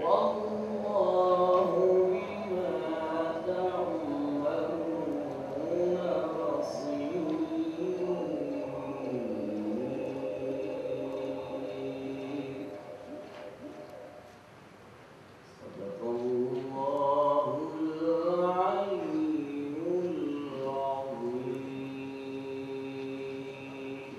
والله بما تعملون بصير. صدق الله العلي العظيم.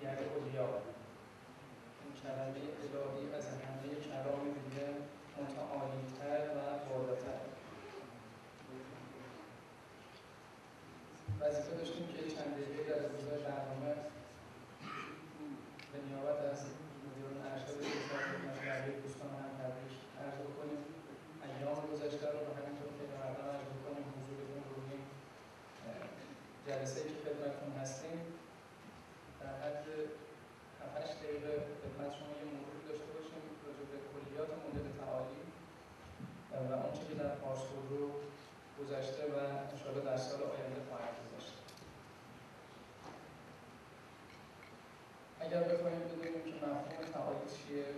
دیگر اولیا. این کلمه الهی از همه کلام دیگه متعالی‌تر و بالاتر. وظیفه داشتیم که چند دقیقه در ابتدای برنامه به نیابت از مدیران ارشد کشور خدمت بقیه دوستان هم تبریک عرض بکنیم. ایام گذشته رو همینطور که مردم عرض بکنیم حضورتون رو این جلسه‌ای که خدمتتون هستیم در حد 7-8 دقیقه خدمت شما یه موضوع داشته باشیم راجع به کلیات مدل تعالی و اونچه که در پارس خودرو گذشته و انشاءالله در سال آینده خواهد گذشت. اگر بخوایم بدونیم که مفهوم تعالی چیه،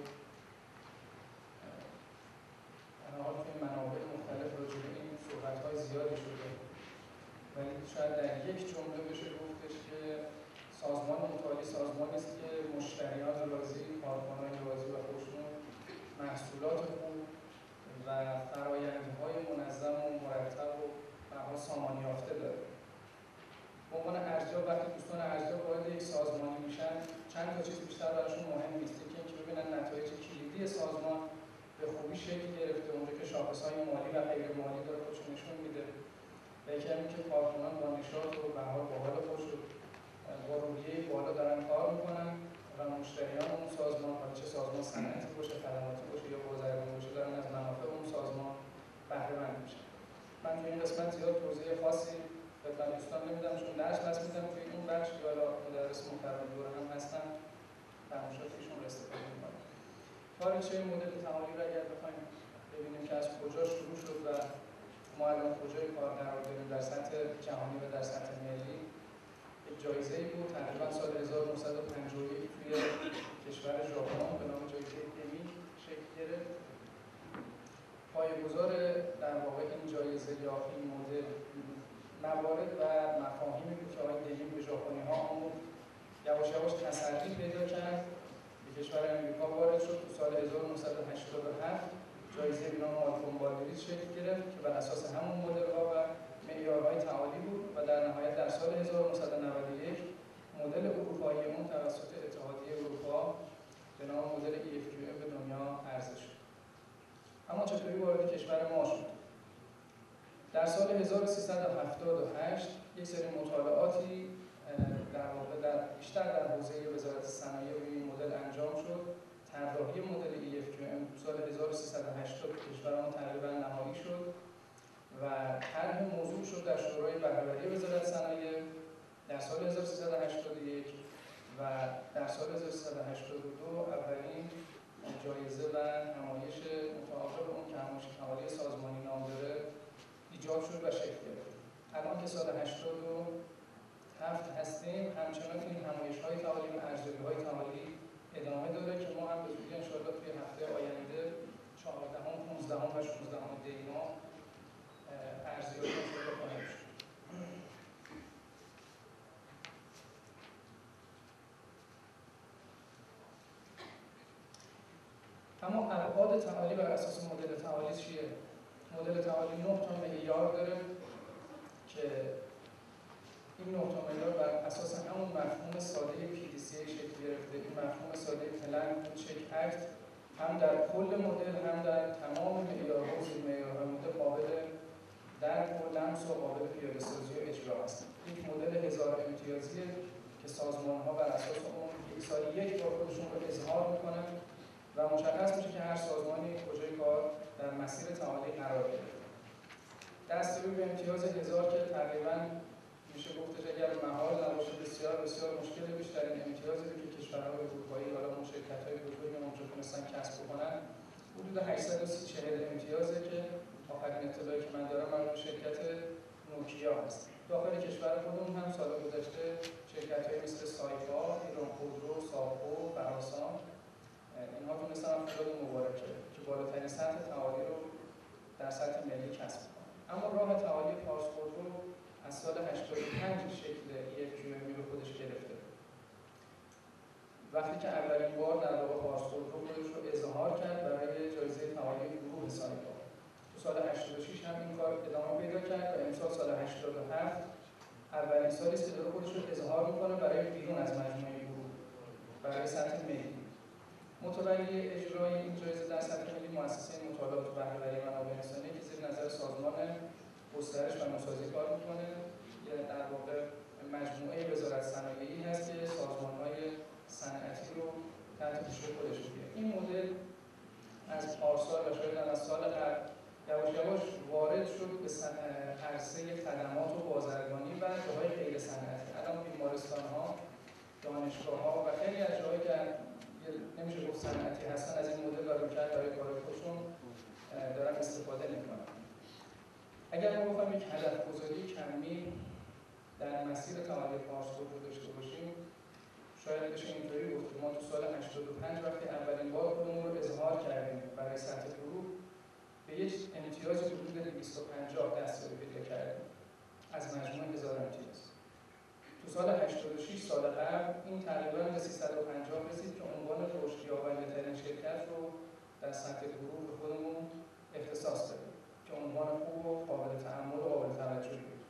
در حال توی منابع مختلف راجع به این صحبت‌های زیادی شده، ولی شاید در یک جمله بشه گفتش که سازمان متعالی سازمانی است که مشتریان راضی، کارکنان راضی و خوشنود، محصولات خوب و فرآیندهای منظم و مرتب و به هر حال سامان یافته داره. به عنوان ارزیاب وقتی دوستان ارزیاب وارد یک سازمانی میشن چند تا چیز بیشتر براشون مهم نیست که اینکه ببینن نتایج کلیدی سازمان به خوبی شکل گرفته، اونجا که شاخص‌های مالی و غیر مالی داره خودش نشون میده و یکی همین که کارکنان با نشاط و به حال با حال خودش با روحیه بالا دارن کار میکنن و مشتریان اون سازمان، حالا چه سازمان صنعتی باشه، خدماتی باشه یا بازرگانی باشه، دارن از منافع اون سازمان بهره مند میشن. من تو این قسمت زیاد توضیح خاصی خدمت دوستان نمیدم چون درس میدم توی اون بخش که حالا مدرس محترم دوره هم هستن فرمایشاتشون رو استفاده میکنم. تاریخچه مدل تعالی رو اگر بخوایم ببینیم که از کجا شروع شد و ما الان کجای کار قرار داریم در سطح جهانی و در سطح ملی، یک جایزه‌ای بود تقریبا سال 1951 توی کشور ژاپن به نام جایزه امی شکل گرفت. پایه‌گذار در واقع این جایزه یا این مدل موارد و مفاهیمی بود که آقای دلیم به ژاپنی‌ها آموخت، یواش یواش تسری پیدا کرد، به کشور امریکا وارد شد. تو سال 1987 جایزه به نام مالکوم بالدویس شکل گرفت که بر اساس همون مدل‌ها و معیارهای تعالی بود و در نهایت در سال 1991 مدل اروپایی اون توسط اتحادیه اروپا به نام مدل EFQM به دنیا عرضه شد. اما چطوری وارد کشور ما شد؟ در سال 1378 یک سری مطالعاتی در واقع بیشتر در حوزه وزارت صنایع روی این مدل انجام شد. طراحی مدل EFQM سال 1380 کشور ما تقریبا نهایی شد و طرح موضوع شد در شورای بهره‌وری وزارت صنایع در سال 1381 و در سال 1382 اولین جایزه و نمایش متعاقب اون که نمایش تعالی سازمانی نام داره ایجاد شد و شکل گرفت. الان که سال 87 هستیم همچنان این نمایش‌های تعالی و ارزیابی‌های تعالی ادامه داره که ما هم به زودی انشاءالله توی هفته آینده 14 15 و 16 دی ماه ارزیابی خواهیم شد. اما ابعاد تعالی بر اساس مدل تعالی چیه؟ مدل تعالی 9 تا معیار داره که این 9 تا معیار بر اساس همون مفهوم ساده PDCA شکل گرفته. این مفهوم ساده پلن چک اکت هم در کل مدل هم در تمام معیارها و زیرمعیارهای مدل قابل درک و لمس و قابل پیاده‌سازی و اجرا است. یک مدل 1000 امتیازیه که سازمان‌ها بر اساس اون سالی یک بار خودشون رو اظهار می‌کنن و مشخص میشه که هر سازمانی کجای کار در مسیر تعالی قرار گرفته. دستیابی به امتیاز 1000 که تقریباً میشه گفتش اگر مهار نباشه بسیار بسیار مشکل بیشترین امتیازی رو که کشورهای اروپایی حالا اون شرکت‌های بزرگ اونجا تونستن کسب بکنن حدود 840 امتیازه که آخرین اطلاعی که من دارم مربوط به شرکت نوکیا هست. داخل کشور خودمون هم سال گذشته شرکت‌هایی مثل سایپا، ایران خودرو، ساپو، فراسان اینها تونستن افراد مبارک که بالاترین سطح تعالی رو در سطح ملی کسب کنن. اما راه تعالی پارس خودرو از سال 85 شکل EFQM رو خودش گرفته. وقتی که اولین بار در واقع پارس خودرو خودش رو اظهار کرد برای جایزه تعالی گروه سایپا. تو سال 86 هم این کار ادامه پیدا کرد و امسال سال 87 اولین سالی است که داره خودش رو اظهار میکنه برای بیرون از مجموعه گروه برای سطح ملی. متولی اجرای این جایزه در سطح ملی مؤسسه مطالعات و بهره‌وری منابع انسانی که زیر نظر سازمان گسترش و نوسازی کار میکنه، یعنی در واقع مجموعه وزارت صنایعی هست که سازمان‌های صنعتی رو تحت پوشش خودش میگیره. این مدل از پارسال و شاید از سال قبل یواش یواش وارد شد به عرصه خدمات و بازرگانی و جاهای غیر صنعتی. الان بیمارستان‌ها، دانشگاه‌ها و خیلی از جاهایی که نمیشه گفت صنعتی هستن از این مدل برای کار خودشون دارن استفاده میکنن. اگر ما بخوایم یک هدف گذاری کمی در مسیر تولید پارسپورت رو داشته باشیم، شاید بشه اینطوری گفت ما تو سال 85 وقتی اولین بار خودمون رو اظهار کردیم برای سطح گروه به یک امتیاز حدود 250 دستیابی پیدا کردیم از مجموع 1000 امتیاز. تو سال 86 سال قبل این تقریبا به 350 رسید که عنوان رشدیابنده‌ترین شرکت رو در سطح گروه به خودمون اختصاص دادیم که عنوان خوب و قابل تأمل و قابل توجه بود.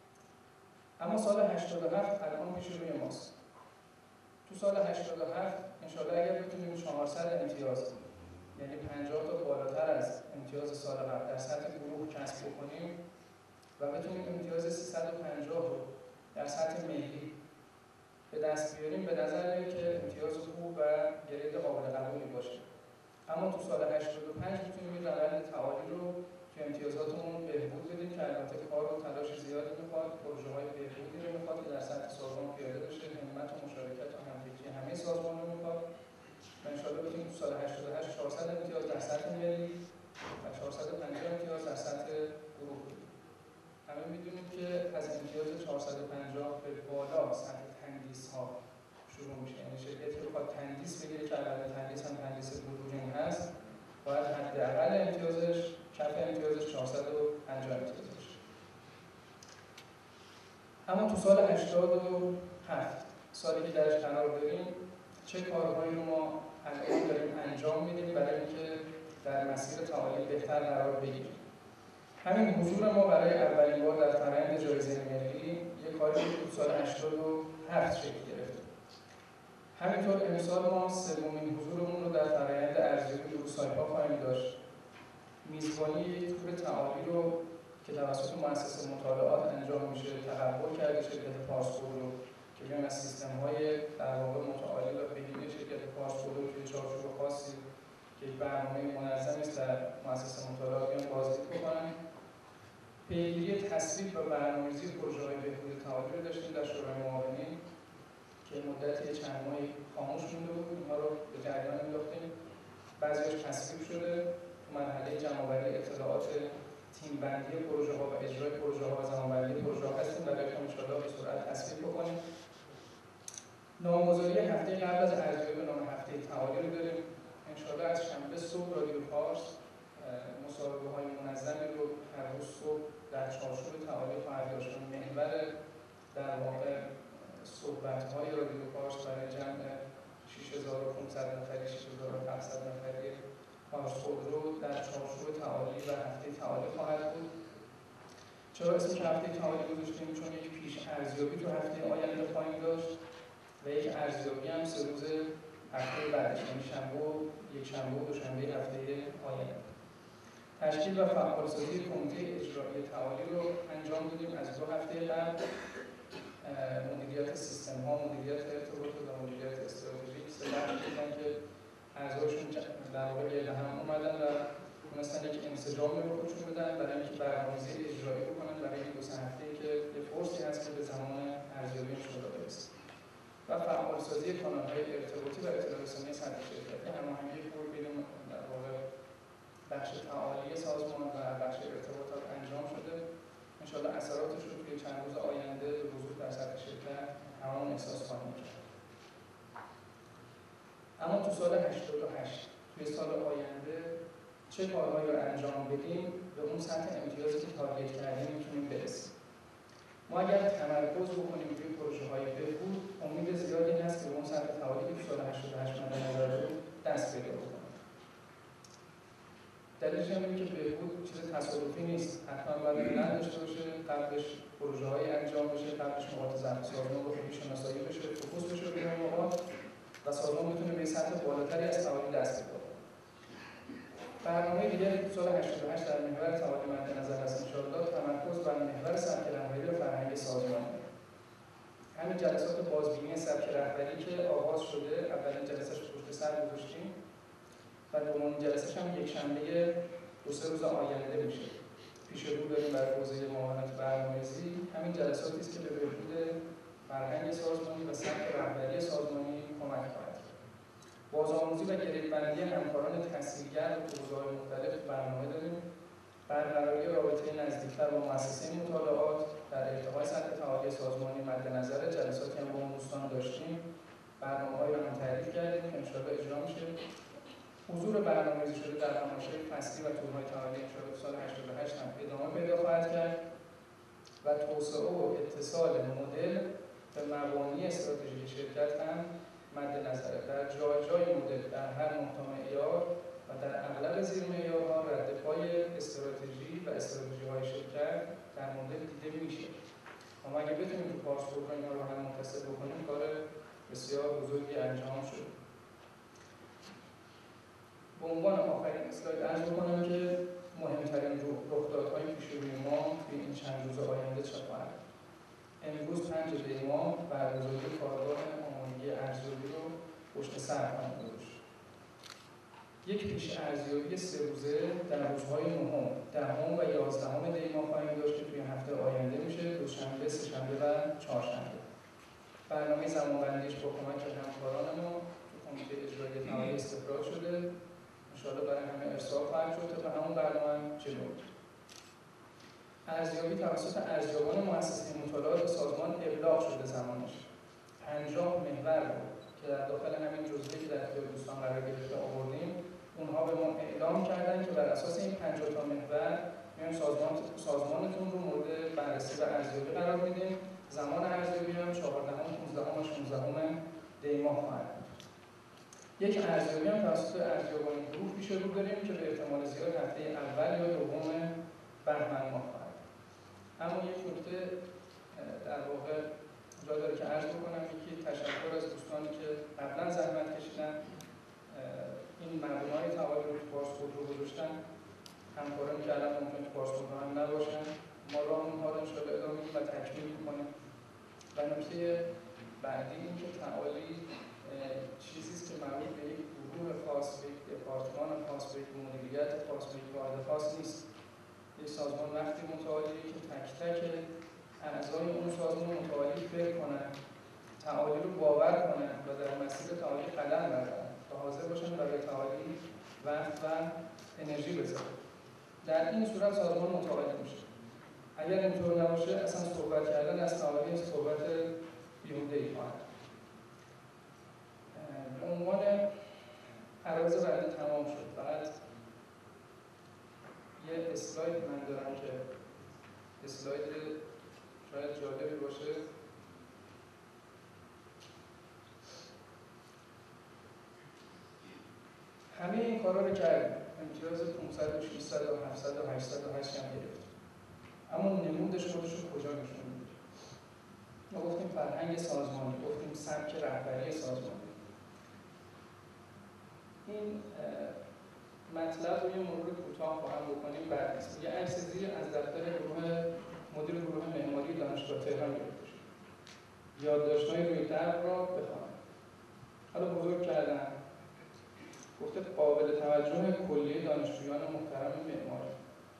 اما سال 87 الان پیش روی ماست. تو سال 87 انشاءالله اگر بتونیم 400 امتیاز، یعنی 50 تا بالاتر از امتیاز سال قبل در سطح گروه کسب بکنیم و بتونیم امتیاز 350 رو در سطح ملی به دست بیاریم، به نظر میاد که امتیاز خوب و گرید قابل قبولی باشه. اما تو سال 85 میتونیم این روند تعالی رو که امتیازاتمون بهبود بدیم که البته کار و تلاش زیادی میخواد، پروژه‌های بهبودی رو میخواد که در سطح سازمان پیاده بشه، همت و مشارکت و همفکری همه سازمان رو میخواد. و انشاءالله بتونیم تو سال 88 400 امتیاز در سطح ملی و 450 امتیاز در سطح گروه بدیم. همه میدونیم که از امتیاز 450 به بالا سطح تندیس‌ها شروع میشه. یعنی شرکتی بخواد تندیس بگیره که اول تندیس هم تندیس بلوغین هست، باید حداقل امتیازش کف امتیازش 450 امتیاز باشه. اما تو سال 87 سالی که درش قرار داریم، چه کارهایی رو ما الان داریم انجام میدیم برای اینکه در مسیر تعالی بهتر قرار بگیریم؟ همین حضور ما برای اولین بار در فرآیند جایزه ملی یک کاری تو سال 87 شکل گرفت. همینطور امسال ما سومین حضورمون رو در فرآیند ارزیابی روسایپا خواهیم داشت. میزبانی یک تور تعالی رو که توسط مؤسسه مطالعات انجام میشه تقبل کرده شرکت پارسپورت رو که بیان از سیستم‌های در واقع متعالی و بهینه شرکت پارسپورت رو توی چارچوب خاصی که یک برنامه منظمی است در مؤسسه مطالعات بیان بازدید بکنن. پیگیری تصویب و برنامه‌ریزی پروژه‌های بهبود تعالی رو داشتیم در شورای معاونین که مدتی چند ماهی خاموش مونده بود، اینها رو به جریان انداختیم. بعضی‌هاش تصویب شده، تو مرحله جمع‌آوری اطلاعات تیم‌بندی پروژه‌ها و اجرای پروژه‌ها و زمان‌بندی پروژه‌ها هستیم برای که انشاءالله به سرعت تصویب بکنیم. نامگذاری هفته قبل از ارزیابی به نام هفته تعالی رو داریم. انشاءالله از شنبه صبح رادیو فارس مصاحبه‌های منظمی رو هر روز صبح در چارچوب تعالی خواهد داشت. محور در واقع صحبت‌های رادیو فارس برای جمع 6500 نفری 6700 نفری پارسپورت رو در چارچوب تعالی و هفته تعالی خواهد بود. چرا اسمش هفته تعالی گذاشتیم؟ چون یک پیش ارزیابی تو هفته آینده خواهیم داشت و یک ارزیابی هم 3 روز هفته بعدش، یعنی یک شنبه و دوشنبه هفته آینده. تشکیل و فعالسازی کمیته اجرایی تعالی رو انجام دادیم از 2 هفته قبل. مدیریت سیستم‌ها، مدیریت ارتباط و مدیریت استراتژیک سلاح بودن که اعضایشون در واقع گرد هم اومدن و تونستن یک انسجامی رو خودشون بدن برای اینکه برنامه‌ریزی اجرایی بکنن برای این 2 هفته‌ای که یه فرصتی هست که به زمان ارزیابی شده برسه. و فعالسازی کانال‌های ارتباطی و اطلاع رسانی سطح شرکتی، هماهنگی خوب بین در واقع بخش تعالی سازمان و بخش ارتباطات انجام شده. انشاءالله اثراتش رو توی چند روز آینده به وضوح در سطح شرکت همون احساس خواهیم کرد. اما تو سال 88 توی سال آینده چه کارهایی رو انجام بدیم به اون سطح امتیازی که تارگت کردیم میتونیم برسیم. ما اگر تمرکز بکنیم روی پروژه‌های بهبود، امید زیادی هست که به اون سطح تعالی که تو سال 88 مد نظر بود دست پیدا بکنیم. دلیلش اینه که بهبود چیز تصادفی نیست، حتما باید پلن داشته باشه، قبلش پروژه‌های انجام بشه، قبلش نقاط ضعف سازمان رو خوبی شناسایی بشه، فوکوس بشه روی نقاط و سازمان بتونه به سطح بالاتری از تعالی دست پیدا کنه. برنامه دیگری که سال 88 در محور تعالی مد نظر است انشاءالله تمرکز بر محور سبک رهبری و فرهنگ سازمانی. همین جلسات بازبینی سبک رهبری که آغاز شده، اولین جلسه‌اش پشت سر گذاشتیم و دومین جلسه‌اش هم یک شنبه 2-3 روز آینده میشه. پیش رو داریم برای حوزه معاونت برنامه‌ریزی. همین جلساتی است که به بهبود فرهنگ سازمانی و سبک رهبری سازمانی کمک خواهد کرد. بازآموزی و گریدبندی همکاران تحصیلگر و حوزه‌های مختلف برنامه داریم. برقراری رابطه نزدیکتر با مؤسسه مطالعات در ارتقای سطح تعالی سازمانی مد نظر جلساتی هم با اون دوستان داشتیم. برنامه‌هایی رو هم تعریف کردیم که انشاءالله اجرا میشه. حضور برنامه‌ریزی شده در تماشای فصلی و تورهای تعالی انشاءالله سال 88 هم ادامه پیدا خواهد کرد و توسعه و اتصال مدل به مبانی استراتژی شرکت هم مد نظره. در جای جای مدل در هر نقطه معیار و در اغلب زیر معیارها رد پای استراتژی و استراتژی‌های شرکت در مدل دیده میشه. اما اگه بتونیم تو پاسپورت رو اینا رو هم متصل بکنیم کار بسیار بزرگی انجام شد. به عنوان آخرین اسلاید عرض بکنم که مهمترین رخدادهای پیش‌روی ما توی این چند روز آینده چه خواهد. امروز 5 دی ماه برگزاری کارگاه آمادگی ارزیابی رو پشت سر خواهیم گذاشت. یک پیش ارزیابی 3 روزه در روزهای 9، 10 و 11 دی ماه خواهیم داشت که توی هفته آینده میشه، دوشنبه، سه‌شنبه و چهارشنبه. برنامه زمانبندیش با کمک همکاران ما تو کمیته اجرایی تعالی استخراج شده. انشاءالله برای همه ارسال خواهد شد تا همون برنامه جلو. ارزیابی توسط ارزیابان مؤسسه مطالعات سازمان ابلاغ شده زمانش. 50 محور بود که در داخل همین جزوه‌ای که در اختیار دوستان قرار گرفته آوردیم، اونها به ما اعلام کردن که بر اساس این 50 تا محور میایم سازمانتون رو مورد بررسی و ارزیابی قرار میدیم. زمان ارزیابی هم 14 15 و 16 دی ماه خواهد بود. یک ارزیابی هم توسط ارزیابان گروه پیش رو داریم که به احتمال زیاد هفته اول یا دوم بهمن ماه خواهد. اما یک نکته در واقع جا داره که عرض بکنم، یکی تشکر از دوستانی که قبلا زحمت کشیدن این مبنای تعالی رو تو پاسپورت رو گذاشتن، همکارانی که الان ممکن تو پاسپورت هم نباشن، ما راه اونها رو انشاءالله ادامه میدیم و تکمیل میکنیم. و نکته بعدی این که تعالی چیزی است که مربوط به یک گروه خاص، به یک دپارتمان خاص، به یک مدیریت خاص، به یک واحد خاص نیست. یک سازمان وقتی متعالی که تک تک اعضای اون سازمان متعالی فکر کنن، تعالی رو باور کنن و در مسیر تعالی قدم بردارن تا حاضر باشن برای تعالی وقت و انرژی بذارن. در این صورت سازمان متعالی میشه. اگر اینطور نباشه اصلا صحبت کردن از تعالی صحبت بیهوده‌ای خواهد. به عنوان عرض بعدی تمام شد. فقط یه اسلاید من دارم که اسلاید شاید جالبی باشه. همه این کارا رو کردیم. امتیاز 500 و 600 و 700 و 800 و 8 هم گرفتیم. اما نمودش خودش رو کجا نشون میده؟ ما گفتیم فرهنگ سازمانی، گفتیم سبک رهبری سازمانی. این مطلب رو یه مرور کوتاه خواهم بکنیم بعد نیست. یه عکس زیر از دفتر مدیر گروه معماری دانشگاه تهران گرفته شد. یادداشت‌های روی در را بخوانید. حالا بزرگ کردن. گفته قابل توجه کلیه دانشجویان محترم معماری.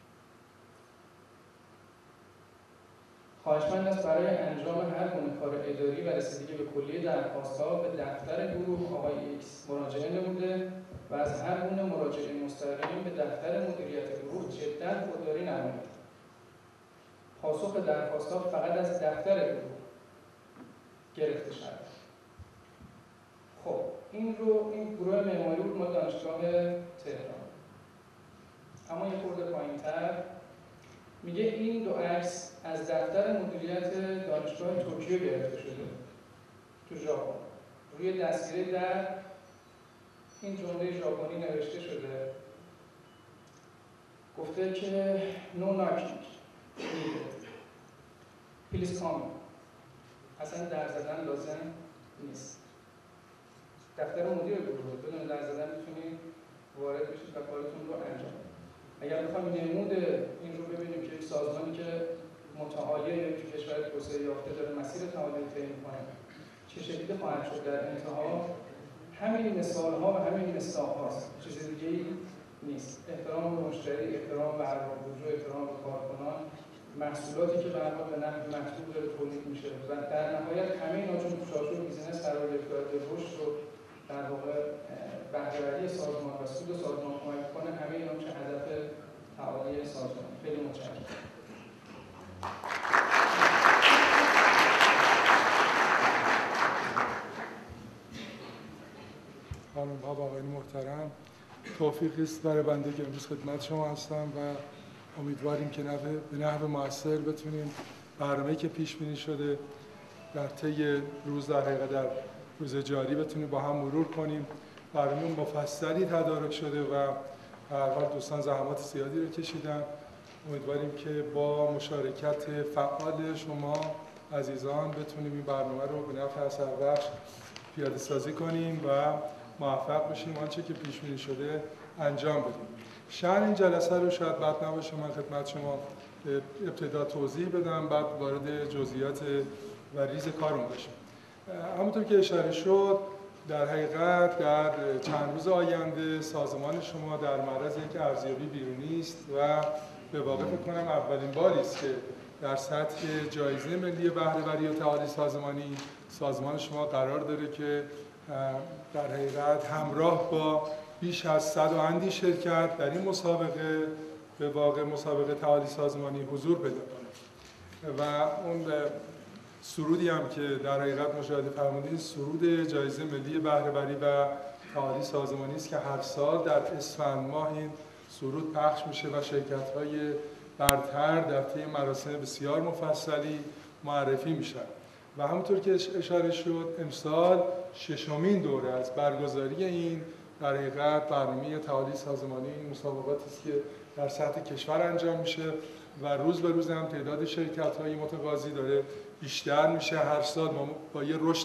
خواهشمند است برای انجام هر گونه کار اداری و رسیدگی به کلیه درخواست‌ها به دفتر گروه آقای ایکس مراجعه نموده و از هر گونه مراجعه مستقیم به دفتر مدیریت گروه جداً خودداری نمایید. پاسخ درخواست‌ها فقط از دفتر گروه گرفته شود. خب این گروه معماری بود مال دانشگاه تهران. اما یه خورده پایین‌تر میگه این دو عکس از دفتر مدیریت دانشگاه توکیو گرفته شده تو ژاپن. روی دستگیره در این جمله ژاپنی نوشته شده، گفته که no knocking please come. اصلا در زدن لازم نیست. دفتر مدیر گروه بدون در زدن میتونید وارد بشید و کارتون رو انجام بدید. اگر بخوایم نمود این رو ببینیم که یک سازمانی که متعالی تو کشور توسعه یافته داره مسیر تعالی طی می‌کنه چه شکلی خواهد شد در انتها همین مثال‌ها و همین مصداق‌هاست، چیز دیگه‌ای نیست. احترام به مشتری، احترام به ارباب‌رجوع، احترام به کارکنان، محصولاتی که به هر حال به نحو مطلوب داره تولید میشه و در نهایت همه اینا چون تو چارچوب بیزینس قرار گرفته به رشد و در واقع بهره‌وری سازمان و سود سازمان کمک کنه، همه اینا چه هدف تعالی سازمان. خیلی متشکرم. خانم‌ها و آقایان محترم، توفیقی است برای بنده که امروز خدمت شما هستم و امیدواریم که به نحو مؤثر بتونیم برنامه‌ای که پیش بینی شده در طی روز در حقیقت در روز جاری بتونیم با هم مرور کنیم. برنامه مفصلی تدارک شده و هر حال دوستان زحمات زیادی رو کشیدن. امیدواریم که با مشارکت فعال شما عزیزان بتونیم این برنامه رو به نفع اثربخش پیاده سازی کنیم و موفق بشیم آنچه که پیش بینی شده انجام بدیم. شأن این جلسه رو شاید بد نباشه من خدمت شما ابتدا توضیح بدم، بعد وارد جزئیات و ریز کارمون بشیم. همونطور که اشاره شد در حقیقت در چند روز آینده سازمان شما در معرض یک ارزیابی بیرونی است و به واقع فکر کنم اولین باری است که در سطح جایزه ملی بهره‌وری و تعالی سازمانی سازمان شما قرار داره که در حقیقت همراه با بیش از 100 و اندی شرکت در این مسابقه به واقع مسابقه تعالی سازمانی حضور پیدا کنه و اون سرودی هم که در حقیقت مشاهده فرمودید سرود جایزه ملی بهره‌وری و تعالی سازمانی است که هر سال در اسفند ماه این سرود پخش میشه و شرکت‌های برتر در طی مراسم بسیار مفصلی معرفی میشن و همونطور که اشاره شد امسال ششمین دوره از برگزاری این در حقیقت برنامه تعالی سازمانی این مسابقاتی است که در سطح کشور انجام میشه و روز به روز هم تعداد شرکت‌های متقاضی داره بیشتر میشه. هر سال ما با یه رشد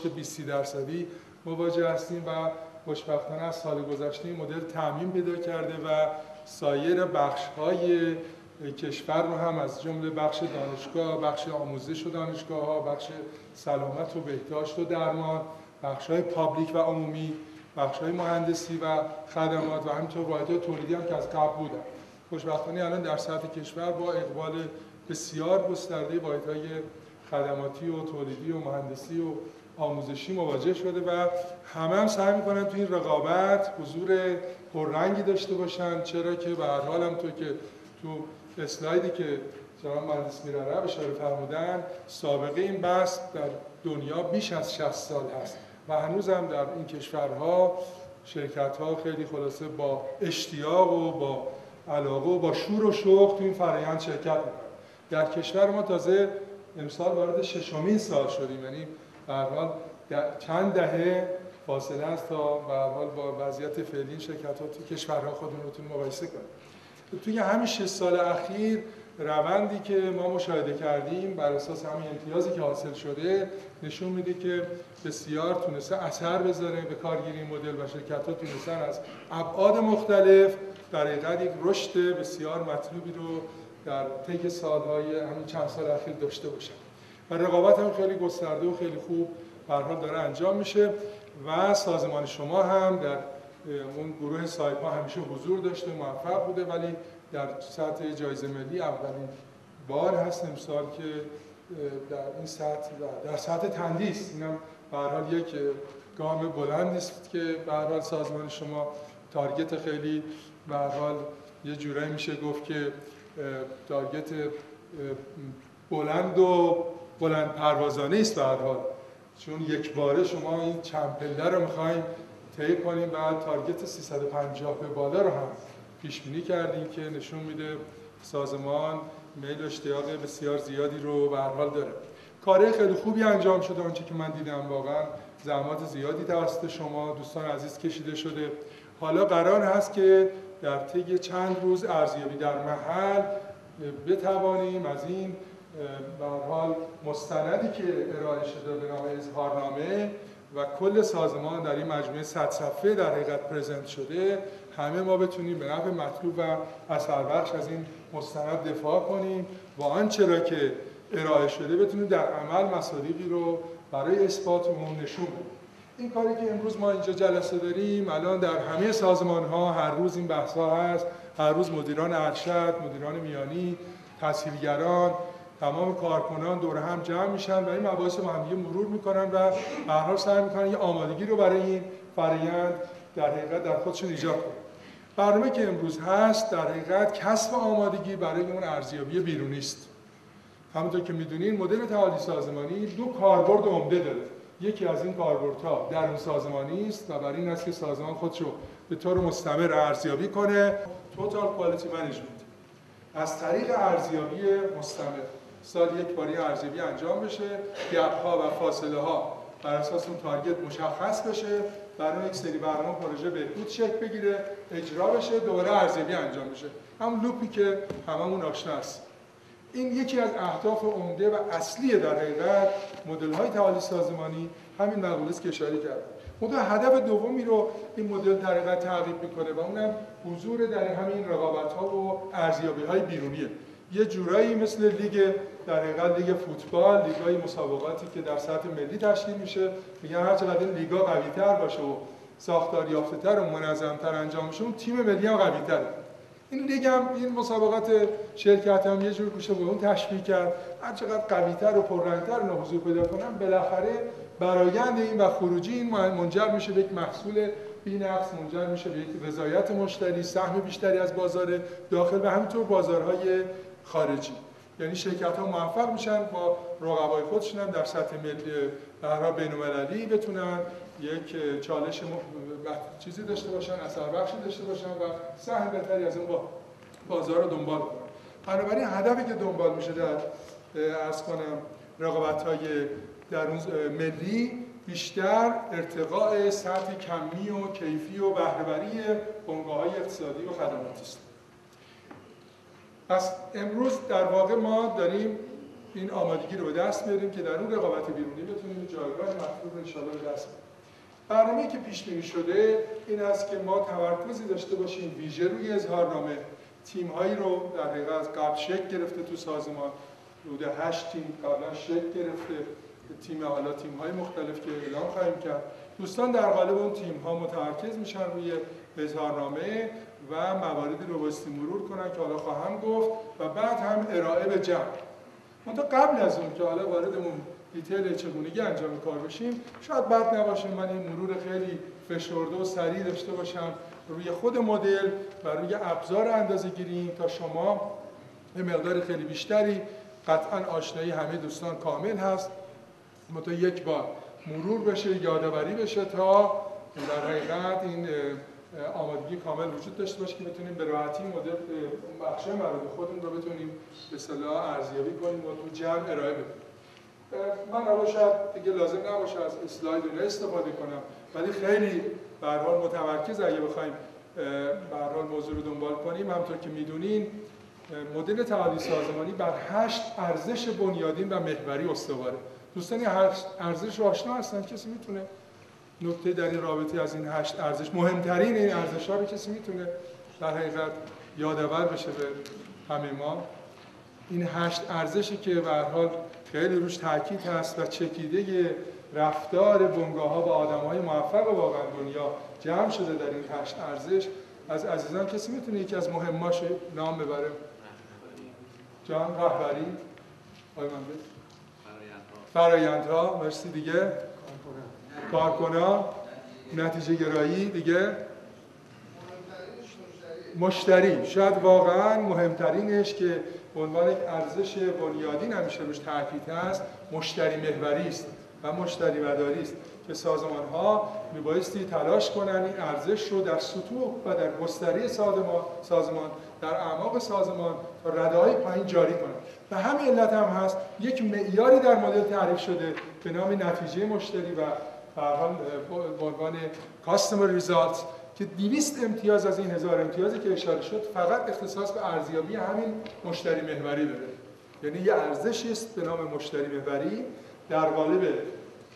20% مواجه هستیم و خوشبختانه از سال گذشته این مدل تعمیم پیدا کرده و سایر بخش‌های کشور رو هم از جمله بخش دانشگاه، بخش آموزش و دانشگاه‌ها، بخش سلامت و بهداشت و درمان، بخش‌های پابلیک و عمومی، بخش‌های مهندسی و خدمات و همینطور واحدهای تولیدی هم که از قبل بودن. خوشبختانه الان در سطح کشور با اقبال بسیار گسترده واحدهای خدماتی و تولیدی و مهندسی و آموزشی مواجه شده و همه هم سعی می‌کنن تو این رقابت حضور پررنگی داشته باشن، چرا که به هر حال هم تو که تو اسلایدی که جناب مهندس میرعرب اشاره فرمودن سابقه این بحث در دنیا بیش از 60 سال هست و هنوز هم در این کشورها شرکت‌ها خیلی خلاصه با اشتیاق و با علاقه و با شور و شوق تو این فرآیند شرکت می‌کنن. در کشور ما تازه امسال وارد ششمین سال شدیم، یعنی به هر حال چند دهه فاصله است تا به هر حال با وضعیت فعلی شرکت‌ها تو کشورها خودمون رو بتونیم مقایسه کنیم. توی همین 6 سال اخیر روندی که ما مشاهده کردیم بر اساس همین امتیازی که حاصل شده نشون میده که بسیار تونسته اثر بذاره به کارگیری مدل و شرکت‌ها تونستن از ابعاد مختلف در حقیقت یک رشد بسیار مطلوبی رو در طی سال‌های همین چند سال اخیر داشته باشن و رقابت هم خیلی گسترده و خیلی خوب به هر حال داره انجام میشه و سازمان شما هم در اون گروه سایپا همیشه حضور داشته موفق بوده ولی در سطح جایزه ملی اولین بار هست امسال که در این سطح در سطح تندیس اینم به هر حال یک گام بلندی است که به هر حال سازمان شما تارگت خیلی به هر حال یه جورایی میشه گفت که تارگت بلند و بلند پروازانه است به هر حال چون یک باره شما این چند پله رو می‌خوایم طی کنیم و تارگت 350 به بالا رو هم پیش بینی کردیم که نشون میده سازمان میل و اشتیاق بسیار زیادی رو به هر حال داره. کارهای خیلی خوبی انجام شده آنچه که من دیدم واقعا زحمات زیادی توسط شما دوستان عزیز کشیده شده. حالا قرار هست که در طی چند روز ارزیابی در محل بتوانیم از این به هر حال مستندی که ارائه شده به نام اظهارنامه و کل سازمان در این مجموعه 100 صفحه در حقیقت پرزنت شده، همه ما بتونیم به نفع مطلوب و اثربخش از این مستند دفاع کنیم و آنچه را که ارائه شده بتونیم در عمل مصادیقی رو برای اثبات اون نشون بدیم. این کاری که امروز ما اینجا جلسه داریم، الان در همه سازمان‌ها هر روز این بحث‌ها هست، هر روز مدیران ارشد، مدیران میانی، تسهیلگران، تمام کارکنان دور هم جمع میشن و این مباحث رو هم مرور میکنن و به هر حال سعی میکنن یه آمادگی رو برای این فرآیند در حقیقت در خودشون ایجاد کنن. برنامه که امروز هست در حقیقت کسب آمادگی برای اون ارزیابی بیرونی است. همونطور که میدونین مدل تعالی سازمانی دو کاربرد عمده داره. یکی از این کاربردها درون سازمانی است و برای این است که سازمان خودش رو به طور مستمر ارزیابی کنه. توتال کوالیتی منیجمنت از طریق ارزیابی مستمر سال یک باری ارزیابی انجام بشه، گپ‌ها و فاصله ها بر اساس اون تارگت مشخص بشه، برای یک سری برنامه پروژه بهبود شکل بگیره، اجرا بشه، دوباره ارزیابی انجام بشه. همون لوپی که هممون آشنا است. این یکی از اهداف عمده و اصلی در حقیقت مدل‌های تعالی سازمانی همین مقوله است که اشاره کردم. منتها هدف دومی رو این مدل در حقیقت تعریف می‌کنه و اونم حضور در همین رقابت‌ها و ارزیابی‌های بیرونیه. یه جورایی مثل لیگ در حقیقت لیگ فوتبال، لیگ‌های مسابقاتی که در سطح ملی تشکیل میشه، میگن هر چقدر این لیگ‌ها قوی‌تر باشه و ساختار یافته‌تر و منظم‌تر انجام بشه، اون تیم ملی هم قوی‌تره. این لیگ هم این مسابقات شرکت هم یه جور میشه به اون تشبیه کرد. هر چقدر قوی‌تر و پررنگ‌تر اینا حضور پیدا کنن، بالاخره برآیند این و خروجی این منجر میشه به یک محصول بی‌نقص، منجر میشه به یک رضایت مشتری، سهم بیشتری از بازار داخل و همینطور بازارهای خارجی. یعنی شرکت‌ها موفق میشن با رقبای خودشون هم در سطح ملی و بین‌المللی بتونن یک چالش چیزی داشته باشن، اثربخشی داشته باشن و سهم بهتری از اون بازار رو دنبال کنن. بنابراین هدفی که دنبال میشه در عرض کنم رقابت‌های درون ملی بیشتر ارتقاء سطح کمی و کیفی و بهره‌وری بنگاه‌های اقتصادی و خدماتی است. پس امروز در واقع ما داریم این آمادگی رو به دست میاریم که در اون رقابت بیرونی بتونیم جایگاه مطلوب رو انشاءالله به دست بیاریم. برنامه‌ای که پیش بینی شده این است که ما تمرکزی داشته باشیم ویژه روی اظهارنامه. تیم‌هایی رو در حقیقت از قبل شکل گرفته تو سازمان، حدود 8 تیم قبلا شکل گرفته، حالا تیم‌های مختلف که اعلام خواهیم کرد. دوستان در قالب اون تیم‌ها متمرکز میشن روی اظهارنامه و مواردی رو بایستی مرور کنن که حالا خواهم گفت و بعد هم ارائه به جمع. منتها قبل از اون که حالا وارد اون دیتیل چگونگی انجام کار بشیم، شاید بد نباشه من این مرور خیلی فشرده و سریع داشته باشم روی خود مدل و روی ابزار اندازه‌گیری تا شما به مقدار خیلی بیشتری قطعاً آشنایی همه دوستان کامل هست. منتها یک بار مرور بشه، یادآوری بشه تا در حقیقت این آمادگی کامل وجود داشته باشه که بتونیم به راحتی مدل بخشای مربوط خودمون رو بتونیم به اصطلاح ارزیابی کنیم و تو جمع ارائه بدیم. من شاید دیگه لازم نباشه از اسلاید استفاده کنم، ولی خیلی به هر حال متمرکز اگه بخوایم به هر حال موضوع رو دنبال کنیم، همونطور که میدونین مدل تعالی سازمانی بر 8 ارزش بنیادین و محوری استواره. دوستان این 8 ارزش رو آشنا هستن؟ کسی میتونه نکته در این رابطه از این 8 ارزش، مهمترین این ارزش‌ها رو کسی میتونه در حقیقت یادآور بشه به همه ما؟ این 8 ارزشی که به هر حال خیلی روش تاکید هست و چکیده رفتار بنگاه‌ها با آدم‌های موفق واقعا دنیا جمع شده در این 8 ارزش. از عزیزان کسی میتونه یکی از مهماش نام ببره؟ جان رهبری، آقای مهندس، فرآیندها، مرسی دیگه، کارکنان، نتیجه گرایی دیگه، مشتری. شاید واقعا مهمترینش که به عنوان یک ارزش بنیادین همیشه روش تاکید هست مشتری محوری است و مشتری مداری است که سازمان‌ها میبایستی تلاش کنن این ارزش رو در سطوح و در گستره سازمان در اعماق سازمان تا رده‌های پایین جاری کنن. و همین علت هم هست یک معیاری در مدل تعریف شده به نام نتیجه مشتری و به هر حال به عنوان کاستمر ریزالت که 200 امتیاز از این 1000 امتیازی که اشاره شد فقط اختصاص به ارزیابی همین مشتری محوری داره. یعنی یه ارزشی است به نام مشتری محوری در قالب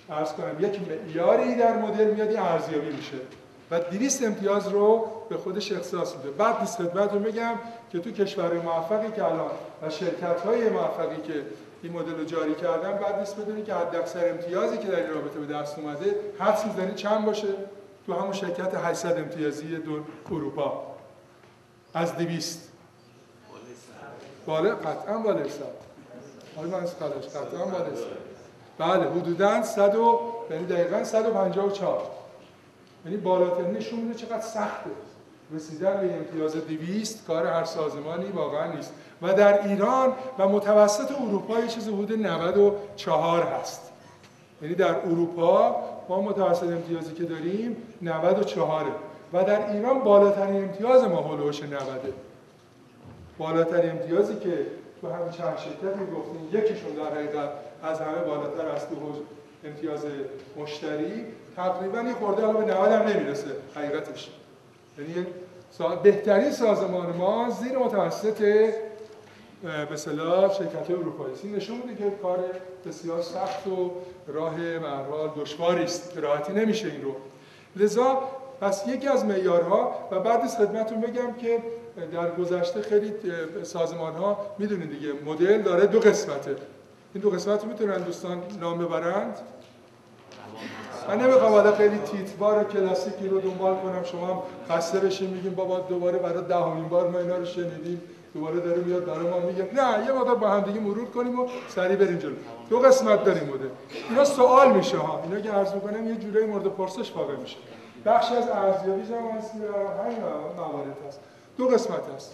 عرض کنم یک معیاری در مدل میاد این ارزیابی میشه و 200 امتیاز رو به خودش اختصاص میده. بعد نیست خدمتتون بگم که تو کشورهای موفقی که الان و شرکت‌های موفقی که این مدل رو جاری کردن، بعد نیست بدونید که حداکثر امتیازی که در این رابطه به دست اومده حدس می‌زنید چند باشه؟ تو همون شرکت 800 امتیازی اروپا از 200 بالا، قطعاً بالای 100. حالا من از خلاش قطعاً بالای 100. بله حدوداً 100 یعنی دقیقاً 154. یعنی بالاترین نشون میده چقدر سخته. رسیدن به امتیاز 200 کار هر سازمانی واقعا نیست و در ایران و متوسط اروپا یه چیز حدود 94 هست. یعنی در اروپا ما متوسط امتیازی که داریم 94 و در ایران بالاترین امتیاز ما هولوش 90. بالاترین امتیازی که تو همین چند شرکتی گفتیم یکیشون در حقیقت از همه بالاتر است، تو امتیاز مشتری تقریبا یه خورده حالا به 90 هم نمیرسه حقیقتش. یعنی بهترین سازمان ما زیر متوسط به اصطلاح شرکت‌های اروپایی است. این نشون میده که کار بسیار سخت و راه به هر حال دشواری است، راحتی نمیشه این رو. لذا پس یکی از معیارها و بعد از خدمتتون بگم که در گذشته خیلی سازمان‌ها میدونید دیگه مدل داره دو قسمته. این دو قسمت رو میتونن دوستان نام ببرند. من نمیخوام حالا خیلی تیتروار کلاسیکی رو دنبال کنم، شما هم خسته بشین میگیم بابا دوباره برای 10مین بار ما اینا رو شنیدیم، دوباره داره میاد برای ما میگه. نه، یه مقدار با هم دیگه مرور کنیم و سریع بریم جلو. دو قسمت داریم مدل. اینا سوال میشه ها. اینا که عرض میکنم یه جوری مورد پرسش واقع میشه. بخشی از ارزیابی جمع هست همین موارد هست. دو قسمت هست.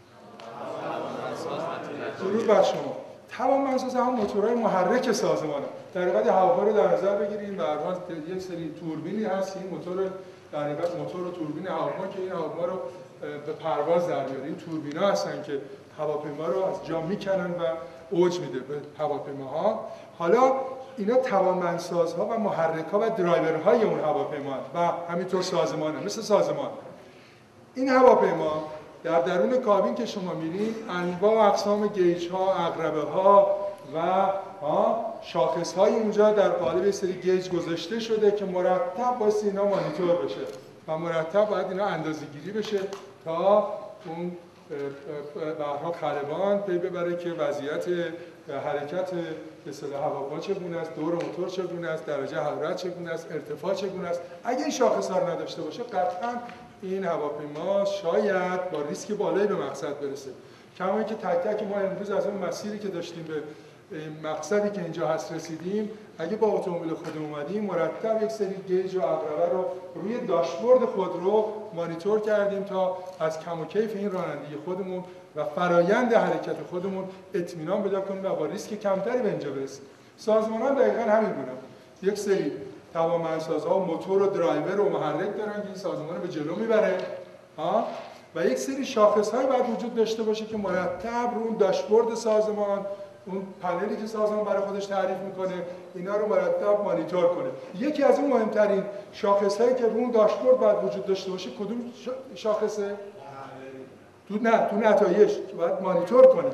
درود بر شما. توانمندسازی هم موتورهای محرک سازمانه. در حقیقت هواپا رو در نظر بگیریم، به هر حال یک سری توربینی هست، این موتور در حقیقت موتور و توربین هواپا که این هواپا رو به پرواز در میاره. این توربینا هستن که هواپیما رو از جا میکنن و اوج میده به هواپیماها. حالا اینا توانمندسازها و محرک‌ها و درایورهای اون هواپیما و همینطور سازمانه، مثل سازمان. این هواپیما در درون کابین که شما میرین انواع و اقسام گیج‌ها، عقربه‌ها و شاخص‌های اونجا در قالب سری گیج گذاشته شده که مرتب باید اینا مانیتور بشه و مرتب باید اینا اندازه‌گیری بشه تا اون به هر حال خلبان پی ببره که وضعیت حرکت به اصطلاح هواپا چگونه است، دور موتور چگونه است، درجه حرارت چگونه است، ارتفاع چگونه است. اگه این شاخص‌ها رو نداشته باشه قطعاً این هواپیما شاید با ریسک بالایی به مقصد برسه. کما اینکه تک تک ما امروز از اون مسیری که داشتیم به مقصدی که اینجا هست رسیدیم، اگه با اتومبیل خودمون اومدیم مرتب یک سری گیج و عقربه رو روی داشبورد خودرو مانیتور کردیم تا از کم و کیف این رانندگی خودمون و فرایند حرکت خودمون اطمینان پیدا کنیم و با ریسک کمتری به اینجا برسیم. سازمان‌ها دقیقاً همین بودن. یک سری توانمندسازها و موتور و درایور و محرک دارن که این سازمان رو به جلو میبره و یک سری شاخص‌های باید وجود داشته باشه که مرتب رو اون داشبورد سازمان، اون پنلی که سازمان برای خودش تعریف میکنه، اینا رو مرتب مانیتور کنه. یکی از اون مهمترین شاخص‌هایی که رو اون داشبورد باید وجود داشته باشه کدوم شاخصه؟ تو نتایج باید مانیتور کنه.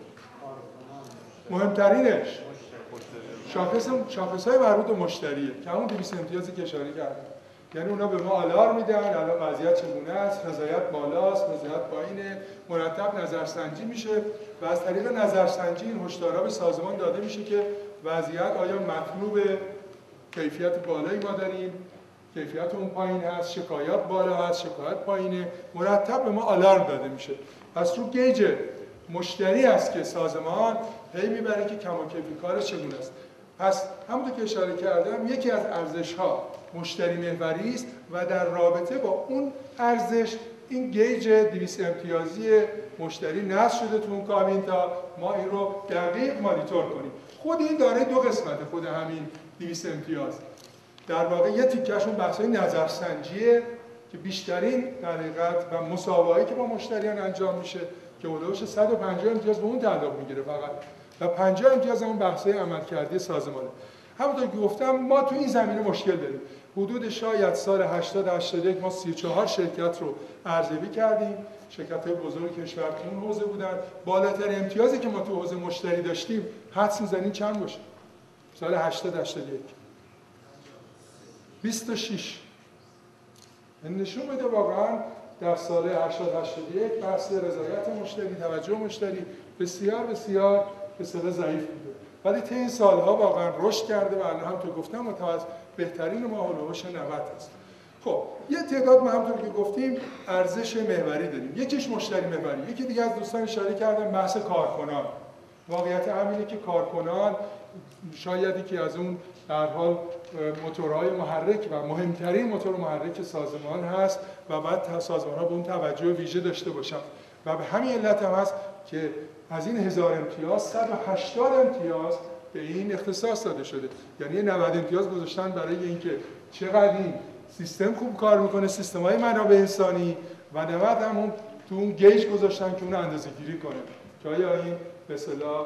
مهمترینش شاخص‌های مربوط به مشتریه که همون 200 امتیازی که اشاره کردم. یعنی اونا به ما آلارم میدن الان وضعیت چگونه است، رضایت بالاست، رضایت پایینه، مرتب نظرسنجی میشه و از طریق نظرسنجی این هشدارها به سازمان داده میشه که وضعیت آیا مطلوب کیفیت بالایی ما داریم، کیفیت اون پایین هست، شکایات بالا هست، شکایت پایینه، مرتب به ما آلارم داده میشه. پس رو گیج مشتری است که سازمان پی میبره که کم و کیفی کارش چگونه است. پس همونطور که اشاره کردم یکی از ارزش‌ها مشتری محوری است و در رابطه با اون ارزش این گیج 200 امتیازی مشتری نصب شده تو اون کابین تا ما این رو دقیق مانیتور کنیم. خود این داره دو قسمته، خود همین 200 امتیاز. در واقع یه تیکه‌شون بحث‌های نظرسنجیه که بیشترین در حقیقت و مسابقه‌ای که با مشتریان انجام میشه که حدود 150 امتیاز به اون تعلق میگیره فقط و 50 امتیاز همون بحث‌های عملکردی سازمانه. همونطور که گفتم ما تو این زمینه مشکل داریم. حدود شاید سال 80-81 ما 34 شرکت رو ارزیابی کردیم. شرکت‌های بزرگ کشور تو اون حوزه بودن. بالاترین امتیازی که ما تو حوزه مشتری داشتیم حدس می‌زنید چند باشه؟ سال 80-81 26 نشون میده واقعا در سال 80-81 بحث رضایت مشتری، توجه مشتری بسیار بسیار به اصطلاح ضعیف بوده، ولی طی این سالها واقعا رشد کرده و الان هم تو گفتم متوسط بهترین ما هولوش 90 است. خب یه تعداد ما همونطور که گفتیم ارزش محوری داریم. یکیش مشتری محوری، یکی دیگه از دوستان اشاره کردن بحث کارکنان. واقعیت همینه که کارکنان شاید یکی از اون در حال موتورهای محرک و مهمترین موتور محرک سازمان هست و بعد سازمان‌ها به اون توجه ویژه داشته باشن و به همین علت هم هست که از این 1000 امتیاز 180 امتیاز به این اختصاص داده شده. یعنی 90 امتیاز گذاشتن برای اینکه چقدر این سیستم خوب کار میکنه، سیستم‌های منابع انسانی، و 90 هم اون تو اون گیج گذاشتن که اون اندازه‌گیری کنه که آیا این به اصطلاح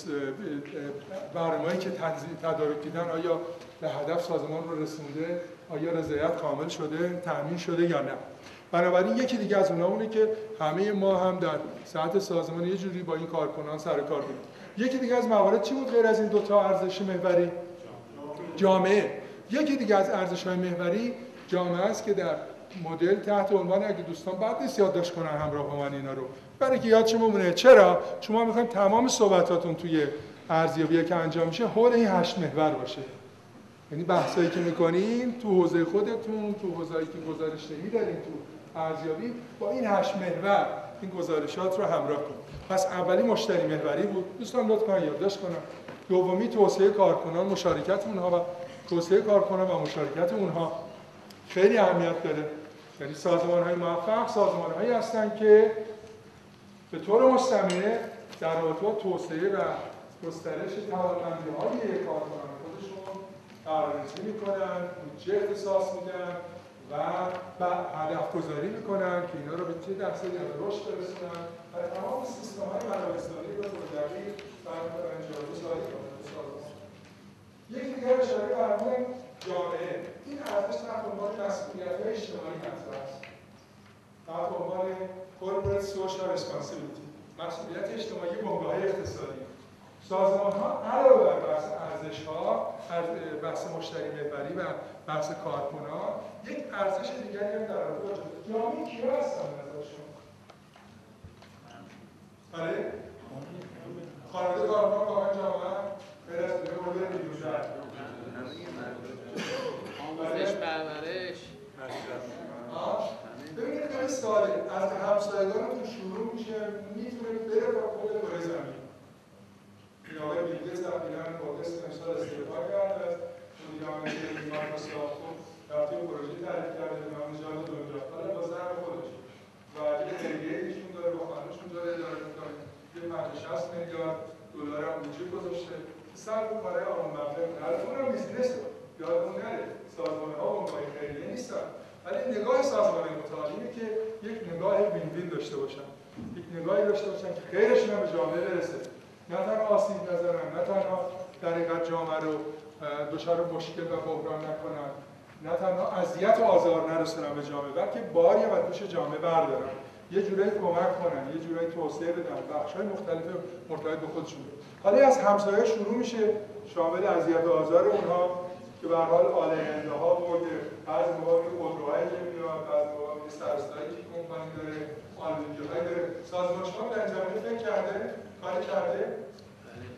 برنامه‌ای که تدارک دیدن آیا به هدف سازمان رو رسونده، آیا رضایت کامل شده، تامین شده یا نه. بنابراین یکی دیگه از اونها اونه که همه ما هم در سطح سازمان یه جوری با این کارکنان سر کار داریم. یکی دیگه از موارد چی بود غیر از این دو تا ارزش محوری؟ جامعه. یکی دیگه از ارزش‌های محوری جامعه است که در مدل تحت عنوان، اگه دوستان بعد نیست یادداشت کنن همراه با من اینا رو، برای که یادشون بمونه. چرا؟ شما می‌خواید تمام صحبتاتون توی ارزیابی که انجام میشه حول این 8 محور باشه. یعنی بحثایی که می‌کنین تو حوزه خودتون، تو حوزه‌ای که گزارش‌دهی دارین، تو ارزیابی، با این 8 محور این گزارشات رو همراه کنید. پس اولی مشتری محوری بود. دوستان لطفاً یادداشت کنن. دومی توسعه کارکنان، مشارکت اونها و توسعه کارکنان و مشارکت اونها خیلی اهمیت داره. یعنی سازمان‌های موفق سازمان‌هایی هستند که به طور مستمر در رابطه با توسعه و گسترش توانمندی‌های کارکنان خودشون بررسی می‌کنن، بودجه اختصاص میدن و هدف‌گذاری می‌کنن که اینا رو به چه درصدی از رشد برسونن و تمام سیستم‌های منابع انسانی رو به‌دقیق برای جاری کنن. یک دیگر اشاره فرمودن جامعه. این ارزش تحت عنوان مسئولیت‌های اجتماعی مطرح است. تحت عنوان corporate social responsibility، مسئولیت اجتماعی بنگاه‌های اقتصادی. سازمان‌ها علاوه بر بحث ارزش‌ها، بحث مشتری محوری و بحث کارکنان، یک ارزش دیگری هم در رابطه با جامعه کیا هستن ازشون؟ بله؟ خانواده کارکنان واقعا جامعه غیر از مورد نیوزر آموزش پرورش ببینید خیلی ساده، از همسایگانتون شروع میشه، میتونید بره تا خود کره زمین. این آقای بیلگیتس قبلا با قسط امسال استعفا کرد از مدیر عامل مایکروسافت، رفته پروژه تعریف کرده به نام نژاد دنیا، حالا با ضرب خودش و یه خیریه ایشون داره، با خانوشون داره اداره میکنه، یه 50-60 میلیارد دلار هم بودجه گذاشته، سر به کارهای آرام مبلغ نره. اونم بیزینسه، یادمون نره سازمان‌ها بنگاه خیریه نیستن، ولی نگاه سازمان متعالی اینه که یک نگاه وین وین داشته باشن، یک نگاهی داشته باشن که خیرشون هم به جامعه برسه، نه تنها آسیب نزنن، نه تنها در حقیقت جامعه رو دچار مشکل و بحران نکنن، نه تنها اذیت و آزار نرسونن به جامعه، بلکه باری از دوش جامعه بردارن، یه جورایی کمک کنن، یه جورایی توسعه بدن، بخش‌های مختلف مرتبط به خودشون. حالا از همسایه شروع میشه، شامل اذیت و آزار اونها که به هر حال آلاینده‌ها بود، بعضی موقع خودروهایی که میاد، بعضی موقع سرستایی که کمپانی داره، آلودگی‌هایی داره. سازمان شما در این زمینه فکر کرده؟ کاری کرده؟ بله.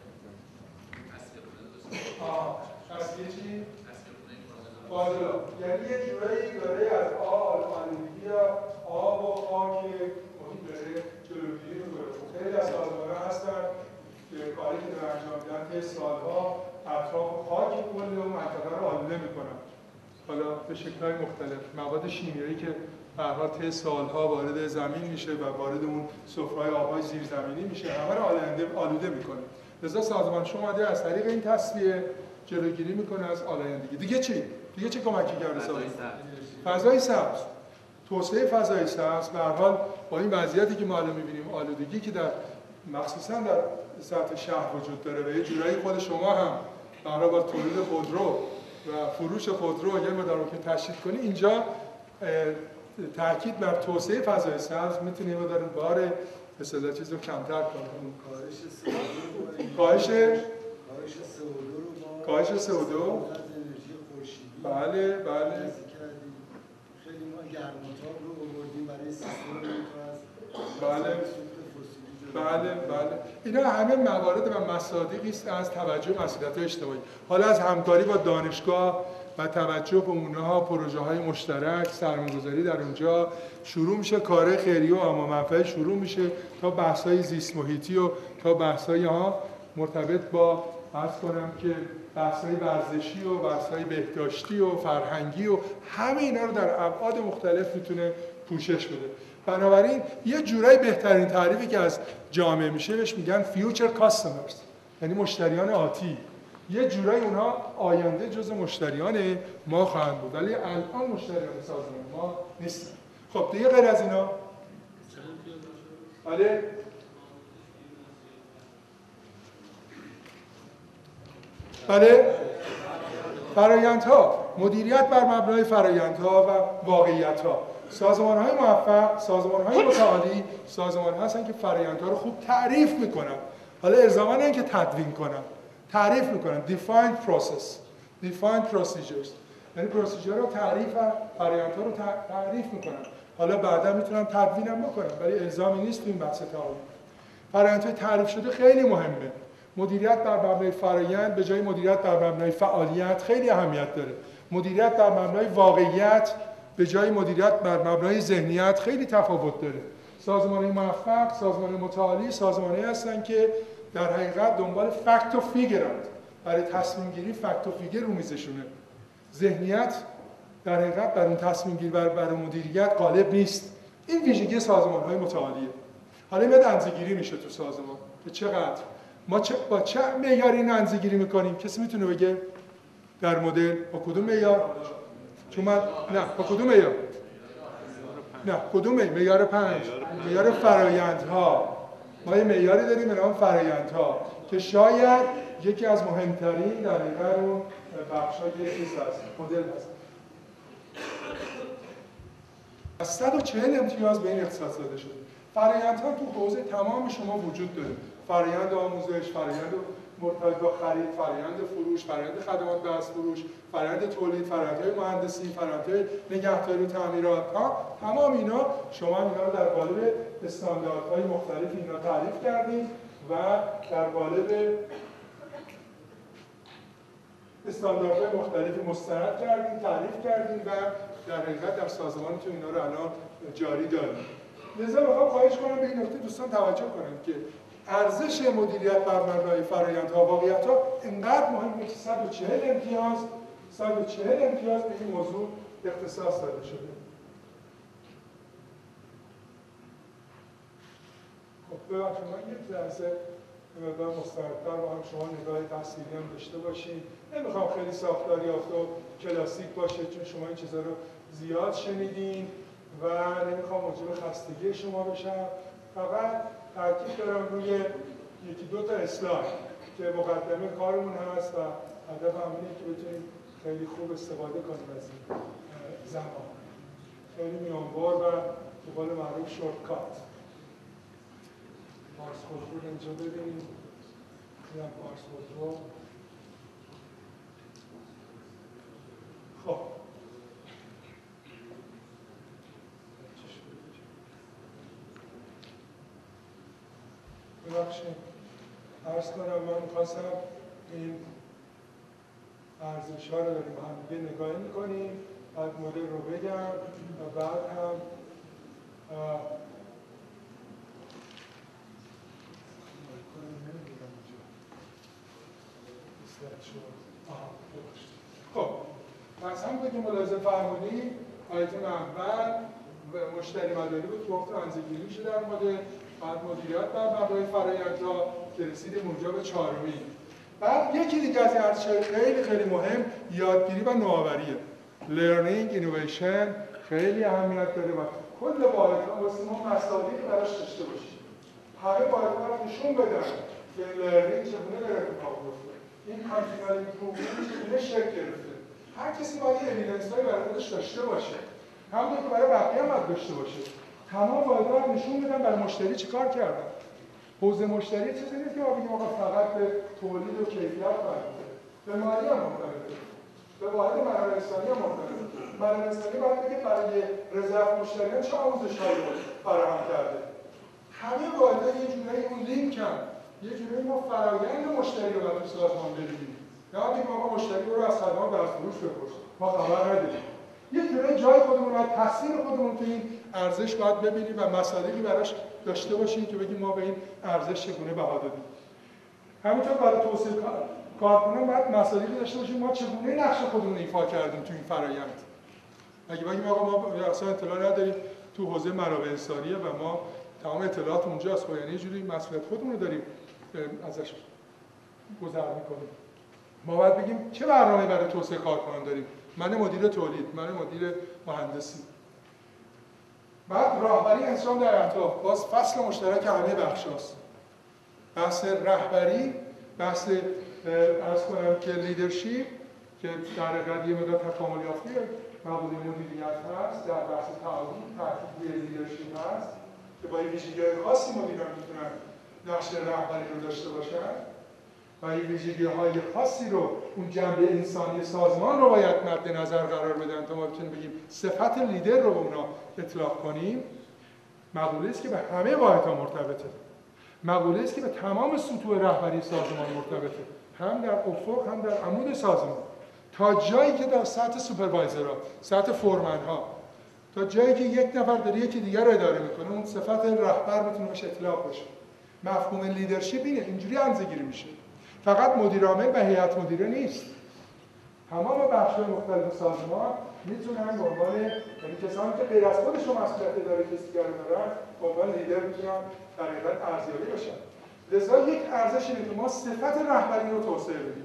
تصفیه چی؟ فاضلاب. یعنی یه جورایی داره از آلودگی یا آب و خاک محیط داره جلوگیری می‌کنه. خیلی از سازمان‌ها هستن که کاری که دارن انجام میدن طی سالها اطراف خاک کل و منطقه رو آلوده میکنن. حالا به شکل‌های مختلف، مواد شیمیایی که به هر حال طی سالها وارد زمین میشه و وارد اون سفره‌های آب‌های زیرزمینی میشه، همه رو آلوده میکنه. لذا سازمان شما اومده از طریق این تصفیه جلوگیری میکنه از آلایندگی. دیگه چی؟ دیگه چه کمکی کرده سازمان؟ فضای سبز. توسعه فضای سبز به هر حال با این وضعیتی که ما الان می‌بینیم، آلودگی که در مخصوصا در سطح شهر وجود داره و یه جورایی خود شما هم برای با تولید خودرو و فروش خودرو یه مقدار که تشدید کنی، اینجا تاکید بر توسعه فضای سبز میتونه یه مقدار بار اصطلاح چیز رو کمتر کنه. کاهش CO2 کاهش CO2 بله بله خیلی ما گرماتاب رو آوردیم برای سیستم موتور بله بله بله اینا همه موارد و مصادیقی است از توجه مسئولیت‌های اجتماعی. حالا از همکاری با دانشگاه و توجه به اونها، پروژه‌های مشترک، سرمایه‌گذاری در اونجا شروع میشه، کار خیریه و عامه منفعه شروع میشه تا بحث‌های زیست محیطی و تا بحث‌های مرتبط با عرض کنم که بحث‌های ورزشی و بحث‌های بهداشتی و فرهنگی و همه اینا رو در ابعاد مختلف میتونه پوشش بده. بنابراین یه جورایی بهترین تعریفی که از جامعه میشه بهش میگن فیوچر کاستمرز، یعنی مشتریان آتی. یه جورایی اونها آینده جزء مشتریان ما خواهند بود، ولی الان مشتریان سازمان ما نیستن. خب دیگه غیر از اینا بله بله فرآیندها، مدیریت بر مبنای فرآیندها و واقعیت‌ها. سازمان‌های موفق، سازمان‌های متعالی، سازمان‌ها هستن که فرآیندها رو خوب تعریف می‌کنن. حالا الزاماً نه که تدوین کنن، تعریف می‌کنن. defined process، defined procedures، یعنی پروسیجر رو تعریف و فرآیندها رو تعریف می‌کنن. حالا بعدا میتونن تدوینم بکنن، ولی الزامی نیست تو این بحث تعریف. فرآیندهای تعریف شده خیلی مهمه. مدیریت بر مبنای فرآیند به جای مدیریت بر مبنای فعالیت خیلی اهمیت داره. مدیریت بر مبنای واقعیت به جای مدیریت بر مبنای ذهنیت خیلی تفاوت داره. سازمان‌های موفق، سازمان‌های متعالی، سازمان‌هایی هستن که در حقیقت دنبال فکت و فیگرند. برای تصمیم گیری فکت و فیگر رو میزشونه. ذهنیت در حقیقت بر اون تصمیم گیری برای مدیریت غالب نیست. این ویژگی سازمان‌های متعالیه. حالا میاد اندازه‌گیری میشه تو سازمان که چقدر ما با چه معیاری این اندازه‌گیری می‌کنیم؟ کسی میتونه بگه در مدل با کدوم معیار؟ چون من نه با کدوم معیار؟ نه کدوم معیار 5؟ معیار فرآیندها. ما یه معیاری داریم به نام فرآیندها که شاید یکی از مهمترین در واقع اون بخشای چیز هست، مدل هست. از 140 امتیاز به این اختصاص داده شده. فرآیندها تو حوزه تمام شما وجود داره. فرآیند آموزش، فرآیند مرتبط با خرید، فرآیند فروش، فرآیند خدمات بحث فروش، فرآیند تولید، فرآیندهای مهندسی، فرآیندهای نگهداری و تعمیرات. تمام اینا شما اینا رو در قالب استانداردهای مختلف اینا تعریف کردیم و در قالب استانداردهای مختلفی مستند کردیم، تعریف کردیم و در حقیقت در سازمانتون اینا رو الان جاری داریم. لذا میخوام خواهش کنم به این نکته دوستان توجه کنید که ارزش مدیریت بر مبنای فرآیندها و واقعیت‌ها اینقدر مهمه که 140 امتیاز به این موضوع اختصاص داده شده. خب ببخشید من یک لحظه مقدار مستندتر با هم شما نگاه تحصیلی هم داشته باشید. نمیخوام خیلی ساختاری یافته و کلاسیک باشه چون شما این چیزا رو زیاد شنیدین و نمیخوام موجب خستگی شما بشم. فقط تاکید دارم روی یکی دو تا اسلاید که مقدمه کارمون هست و هدف هم اینه که بتونیم خیلی خوب استفاده کنیم از این زمان. خیلی میانبار و به قول معروف شورتکات. پارس خودرو اینجا ببینیم. اینم پارس خودرو. خب ببخشید عرض کنم من می‌خواستم این ارزش‌ها رو داریم با هم دیگه نگاهی می‌کنیم، بعد مدل رو بگم و بعد هم خب پس همونطور که ملاحظه فرمودید آیتم اول مشتری مداری بود که گفتم اندازه‌گیری میشه در مدل، بعد مدیریت بر مبنای فرآیندها که رسیدیم اونجا به چهارمی. بعد یکی دیگه از این ارزش‌های خیلی خیلی مهم یادگیری و نوآوریه. لرنینگ اینویشن خیلی اهمیت داره و کل واحدها واسه ما مصادیقی براش داشته باشیم. همه واحدها رو نشون بدن که لرنینگ چگونه داره اتفاق میفته. این کانتینوال ایمپروومنت چگونه شکل گرفته. هر کسی باید اوییدنس‌های برای خودش داشته باشه. همونطور که برای بقیه هم داشته باشه. تمام واحدها رو نشون بدن برای مشتری چیکار کردن. حوزه مشتری چیزی نیست که ما بگیم آقا فقط به تولید و کیفیت برمی‌گرده. به مالی هم مرتبطه. به واحد منابع انسانی هم مرتبطه. منابع انسانی باید بگه برای رضایت مشتریان چه آموزش‌هایی فراهم کرده. همه واحدها یه جورایی اون لینکن، یه جورایی ما فرآیند مشتری رو باید تو سازمان ببینیم. نه اینکه ما مشتری رو از خدمات بازفروش بپرسیم، ما خبر نداریم. یه جورایی جای خودمون رو، تاثیر خودمون تو این ارزش باید ببینیم و مصادیقی براش داشته باشیم که بگیم ما به این ارزش چگونه بها دادیم. همینطور برای توسعه کارکنان باید مصادیقی داشته باشیم ما چگونه نقش خودمون رو ایفا کردیم تو این فرآیند. اگه بگیم آقا ما اصلا اطلاع نداریم تو حوزه منابع انسانیه و ما تمام اطلاعات اونجاست، خب یعنی یه جوری مسئولیت خودمون رو داریم ازش گذر می‌کنیم. ما باید بگیم چه برنامه‌ای برای توسعه کارکنان داریم. من مدیر تولید، من مدیر مهندسی. بعد راهبری انسان در اهداف، باز فصل مشترک همه بخشاست. بحث رهبری، بحث عرض کنم که لیدرشپ که در حقیقت یه مقدار تکامل یافته مقوله مدیریت هست، در بحث تعاون تحقیق لیدرشپ هست که با یه ویژگی‌های خاصی مدیران میتونن نقش رهبری رو داشته باشن و این ویژگی‌های خاصی رو اون جنبه انسانی سازمان رو باید مد نظر قرار بدن تا ما بتونیم بگیم صفت لیدر رو به اونا اطلاق کنیم. مقوله است که به همه واحدها مرتبطه. مقوله است که به تمام سطوح رهبری سازمان مرتبطه، هم در افق هم در عمود سازمان، تا جایی که در سطح سوپروایزرها، سطح فورمن‌ها، تا جایی که یک نفر داره یکی دیگر رو اداره میکنه، اون صفت رهبر میتونه بهش اطلاق بشه. مفهوم لیدرشپ اینه، اینجوری اندازه‌گیری میشه. فقط مدیر عامل و هیئت مدیره نیست. تمام بخش‌های مختلف سازمان میتونن به عنوان یعنی کسانی که غیر از خودشون مسئولیت اداره کسی دیگر دارن، به عنوان لیدر میتونن در حقیقت ارزیابی بشن. لذا یک ارزش اینه که ما صفت رهبری رو توسعه بدیم.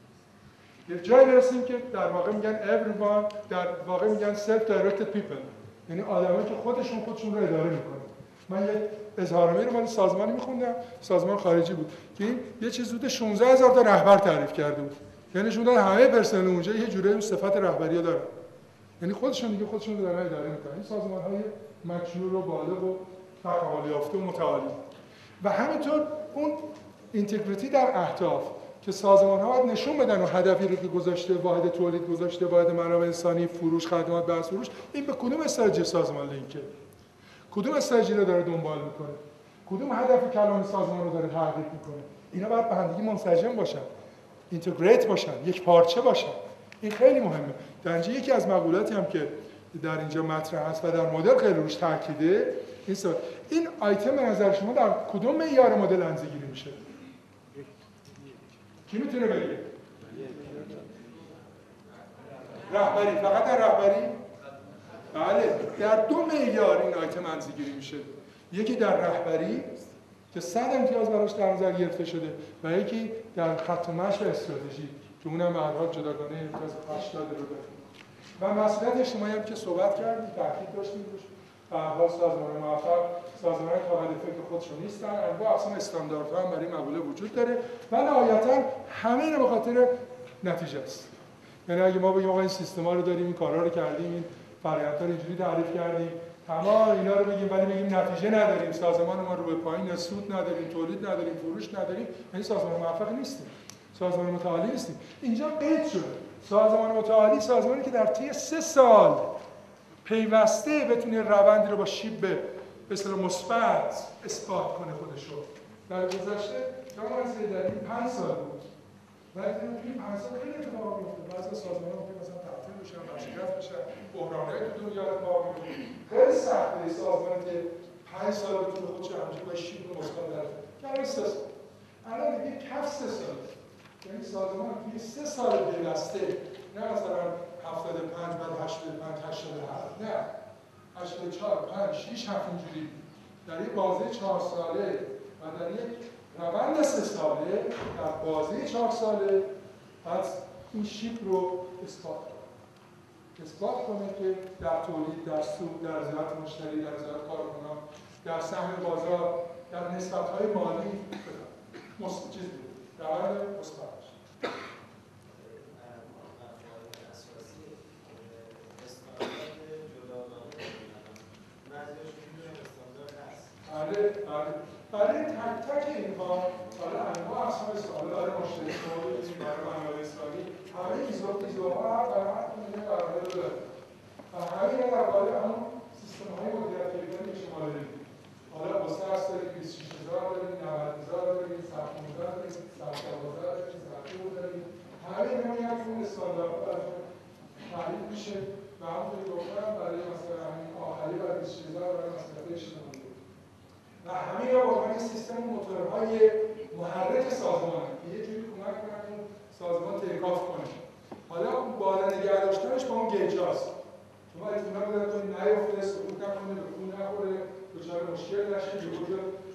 یک جایی برسیم که در واقع میگن everyone، در واقع میگن self directed people، یعنی آدمایی که خودشون رو اداره میکنن. من یک اظهارنامه رو مال سازمانی میخوندم، سازمان خارجی بود که این یه چیز حدود 16000 تا رهبر تعریف کرده بود. یعنی شما همه پرسنل اونجا یه جوری اون صفت رهبری دارن. یعنی خودشون رو دارن اداره میکنن. این سازمان‌های مچور و بالغ و تکامل یافته و متعالی. و همینطور اون اینتگریتی در اهداف که سازمان‌ها باید نشون بدن و هدفی رو که گذاشته، واحد تولید گذاشته، واحد منابع انسانی، فروش، خدمات، بحث فروش، این به کدوم استراتژی سازمان لینکه؟ کدوم استراتژی رو داره دنبال میکنه؟ کدوم هدف کلان سازمان رو داره تحقق میکنه؟ اینا باید به همدیگه منسجم باشن، اینتگریت باشن، یک پارچه باشن. این خیلی مهمه. در اینجا یکی از مقولاتی هم که در اینجا مطرح هست و در مدل خیلی روش تاکیده، این آیتم به نظر شما در کدوم معیار مدل اندازه‌گیری میشه؟ کی میتونه بگه؟ رهبری، فقط در رهبری؟ بله، در دو معیار این آیتم اندازه‌گیری میشه. یکی در رهبری که 100 امتیاز براش در نظر گرفته شده و یکی در خط و مشی استراتژی که اونم به هر حال جداگانه امتیاز 80 رو داره. و مسئولیت اجتماعی هم که صحبت کردیم، تاکید داشتیم روش. به هر حال سازمان موفق سازمان تا هدف خودشون نیستن، انواع اقسام استانداردها هم برای مقوله وجود داره و نهایتاً همه اینا به خاطر نتیجه است. یعنی اگه ما بگیم آقا این سیستما رو داریم، این کارا رو کردیم، این فرآیندها رو اینجوری تعریف کردیم، تمام اینا رو بگیم ولی بگیم نتیجه نداریم، سازمان ما رو به پایین، سود نداریم، تولید نداریم، فروش نداریم، یعنی سازمان موفق نیستیم، سازمان متعالی نیستیم. اینجا قید شده سازمان متعالی سازمانی که در طی 3 سال پیوسته بتونه روندی رو با شیب به اصطلاح مثبت اثبات کنه خودش رو. در گذشته جامعه در این 5 سال بود. ولی این 5 سال خیلی اتفاق میفته. بعضی سازمان‌ها ممکن مثلا تعطیل بشن، ورشکست بشن، بحران‌های تو دنیا اتفاق میفته. خیلی سخته سازمانی که 5 سال بتونه خودش رو همینجوری با شیب مثبت در کنار 3 سال. الان دیگه کف 3 سال. یعنی سازمان توی 3 سال پیوسته، نه مثلا 75 بعد 85 87، نه 84 5 6 7 اینجوری در یک بازه 4 ساله و در یک روند 3 ساله در بازه 4 ساله پس این شیب رو اثبات کنه که در تولید، در سود، در رضایت مشتری، در رضایت کارکنان، در سهم بازار، در نسبت‌های مالی چیز بود، روند مثبت باشه. برای تک تک اینها، برای انواع اقسام استفاده برای مشتری برای منابع انسانی، همه ایزوها هم برای هر کدوم قرارداد رو دارن و همین در قالب همون سیستم‌های مدیریت کیفیت که شما دارید. حالا واسه هست دارید 26000 دارید، 90000 دارید، 115 دارید، 112 دارید، 120 دارید. همه اینا میاد که اون استانداردها براشون تعریف میشه و همونطور که گفتم برای مثلا همین آخری برای 26000 برای مسئله اجتماعی و همین را با عنوان سیستم موتورهای محرک سازمان که یه جوری کمک کنن اون سازمان تیکاف کنه. حالا بالا نگه داشتنش با اون گیجاست. شما اطمینان پیدا کنید نیفته، سقوط نکنه، به خون نخوره، دچار مشکل نشه، یهو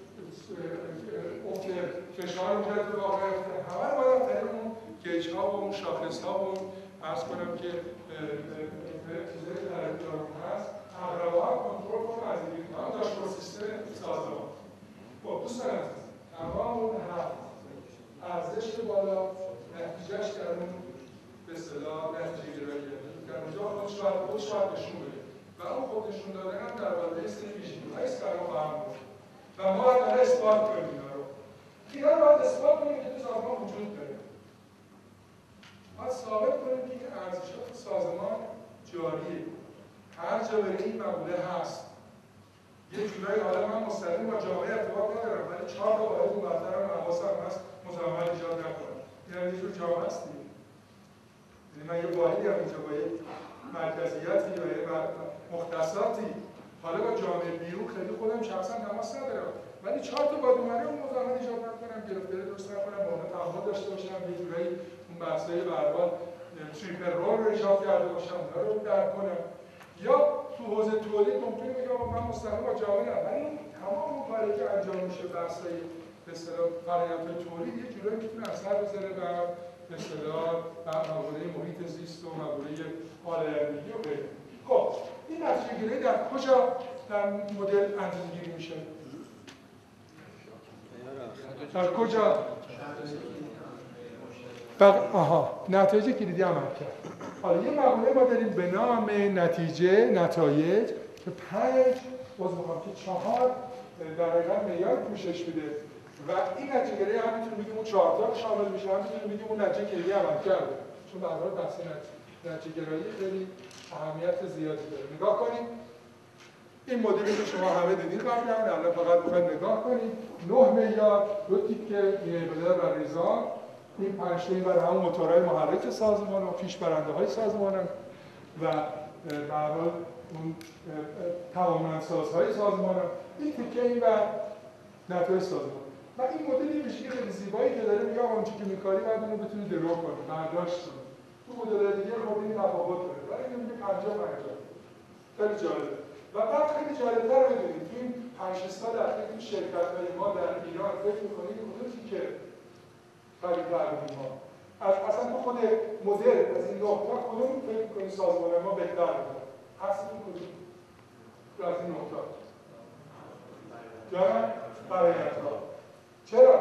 افت فشار اونجا اتفاق نیفته. همه رو باید طریق اون گیج‌ها و اون شاخص‌ها و اون عرض کنم که چیزایی که در اختیارمون هست اقرب‌ها کنترل کنه از این هم داشتگاه سیستم سازمان. خب دوستان عزیز تمام اون هفت ارزش بالا نتیجهش در اون به اصطلاح نتیجه گرایی در اونجا خودش باید نشون بده و اون خود نشون دادن هم در برابر سری ویژگی‌های است که الان خواهم گفت و ما باید اثبات کنیم اینا رو باید اثبات کنیم که تو سازمان وجود داره. باید ثابت کنیم که این ارزش‌ها تو سازمان جاریه. هر جا بره این مقوله هست. یه جورایی حالا من مستقیم با جامعه ارتباط ندارم ولی 4 تا واحد مبررم حواسم هست مزاحمت ایجاد نکنم. این یه جور جامعه است دیگه. یعنی من یه واحدی هم اینجا با یه مرکزیتی و یه مختصاتی حالا با جامعه بیرون خیلی خودم شخصا تماس ندارم ولی 4 تا بادومره اون مزاحمت ایجاد نکنم، گرفتاری درست نکنم، با اونها تعامل داشته باشم، یه جورایی اون بحث‌های به هر حال تریپل رول رو ایجاد کرده باشم، اونها رو درک کنم. یا تو حوزه تولید ممکنه بگم من مستقیم با جامعه ندارم ولی تمام اون کاری که انجام میشه بحث‌های به اصطلاح فرآیندهای تولید یه جورایی میتونه اثر بذاره بر به اصطلاح مقوله محیط زیست و مقوله آلایندگی و غیره. خب این نتیجه‌گیری در کجا در مدل اندازه‌گیری میشه؟ در کجا؟ نتایج کلیدی عمل کرد. حالا یه مقوله ما داریم به نام نتایج که 5 که 4 در حقیقت معیار پوشش میده و این نتیجه‌گیری هم میتونه بگیم اون 4 تا شامل میشه، هم میتونه بگیم اون نتیجه کلیدی عمل کرده. چون به هر حال بحث نتیجه‌گرایی خیلی اهمیت زیادی داره. نگاه کنید این مدلی که شما همه دیدین قبلا الان فقط می‌خواید نگاه کنید 9 معیار، 2 تیپ نیبلر و ریزان، این 5 تایی برای همون موتورهای محرک سازمان و پیشبرنده‌های سازمان و به هر حال اون توانمندسازهای سازمان این تیکه این و نتایج سازمان و این مدلی ویژگی خیلی زیبایی که داره میگه اون چیزی که می‌کاری بعد اون رو بتونی درو کنی، برداشت کنی. تو مدل دیگه خب این تفاوت داره ولی اینو میگه 50 خیلی جالبه. و بعد خیلی جالب‌تر رو ببینید تو این 5 سال اخیر تو شرکت‌های ما در ایران فکر می‌کنید کدوم که خرید کردیم ما اصلا تو خود مدل از این نقطه کدوم فکر می‌کنید سازمان ما بهتر بوده؟ حسبتون کدوم از این نقطه جانم فرآیندها چرا؟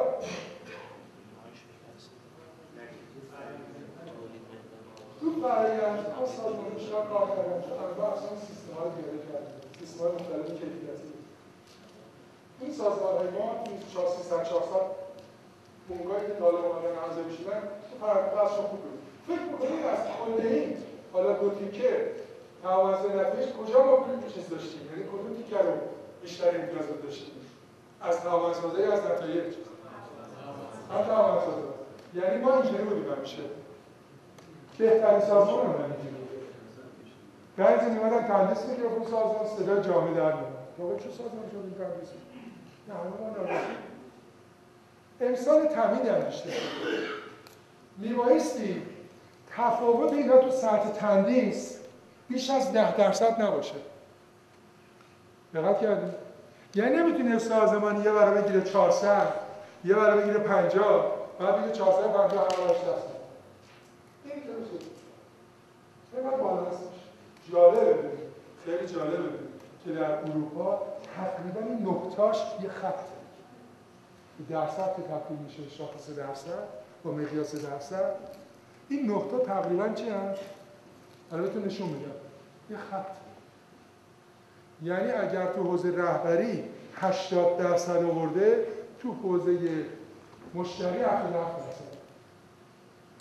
تو فرآیندها سازمان بیشتر کار کردن انواع اصلا سیستم‌ها رو بیاره کردن سیستم‌های مختلف کیفیتی این سازمان‌های ما تو 300-400 بونگاهی که حالا اومدن عرضه می‌شدن تو فرآیندهاشون خوب بود فکر می‌کنید از کل این حالا دو تیکه توازن نتایج کجا ما چیز داشتیم یعنی کدوم تیکه رو بیشتر امتیازات داشتیم از توانمندسازی از نتایج هم توانمندسازی یعنی ما اینجوری بودیم همیشه بهترین سازمان رو نمی‌گیریم بعضی می‌مدن تندیس می‌گرفت اون سازمان صدا جامعه در می‌مد واقعا چه سازمان شد این تندیس نه همه ما نبودیم امسال تامین اندیشته میبایستی تفاوت اینا تو سطح تندیس بیش از 10% نباشه دقت کردید؟ یعنی نمیتونه سازمان یه بره بگیره 400 یه بره بگیره 50 بعد بگیره 450 همه راش دست این که میشه اینقدر بالا هستش جالبه خیلی جالبه که در اروپا تقریبا این نقطاش یه خطه درصد که تبدیل میشه شاخص درصد با مقیاس درصد این نقطه تقریبا چی هست؟ البته نشون میدم یه خط یعنی اگر تو حوزه رهبری 80% آورده تو حوزه مشتری 77%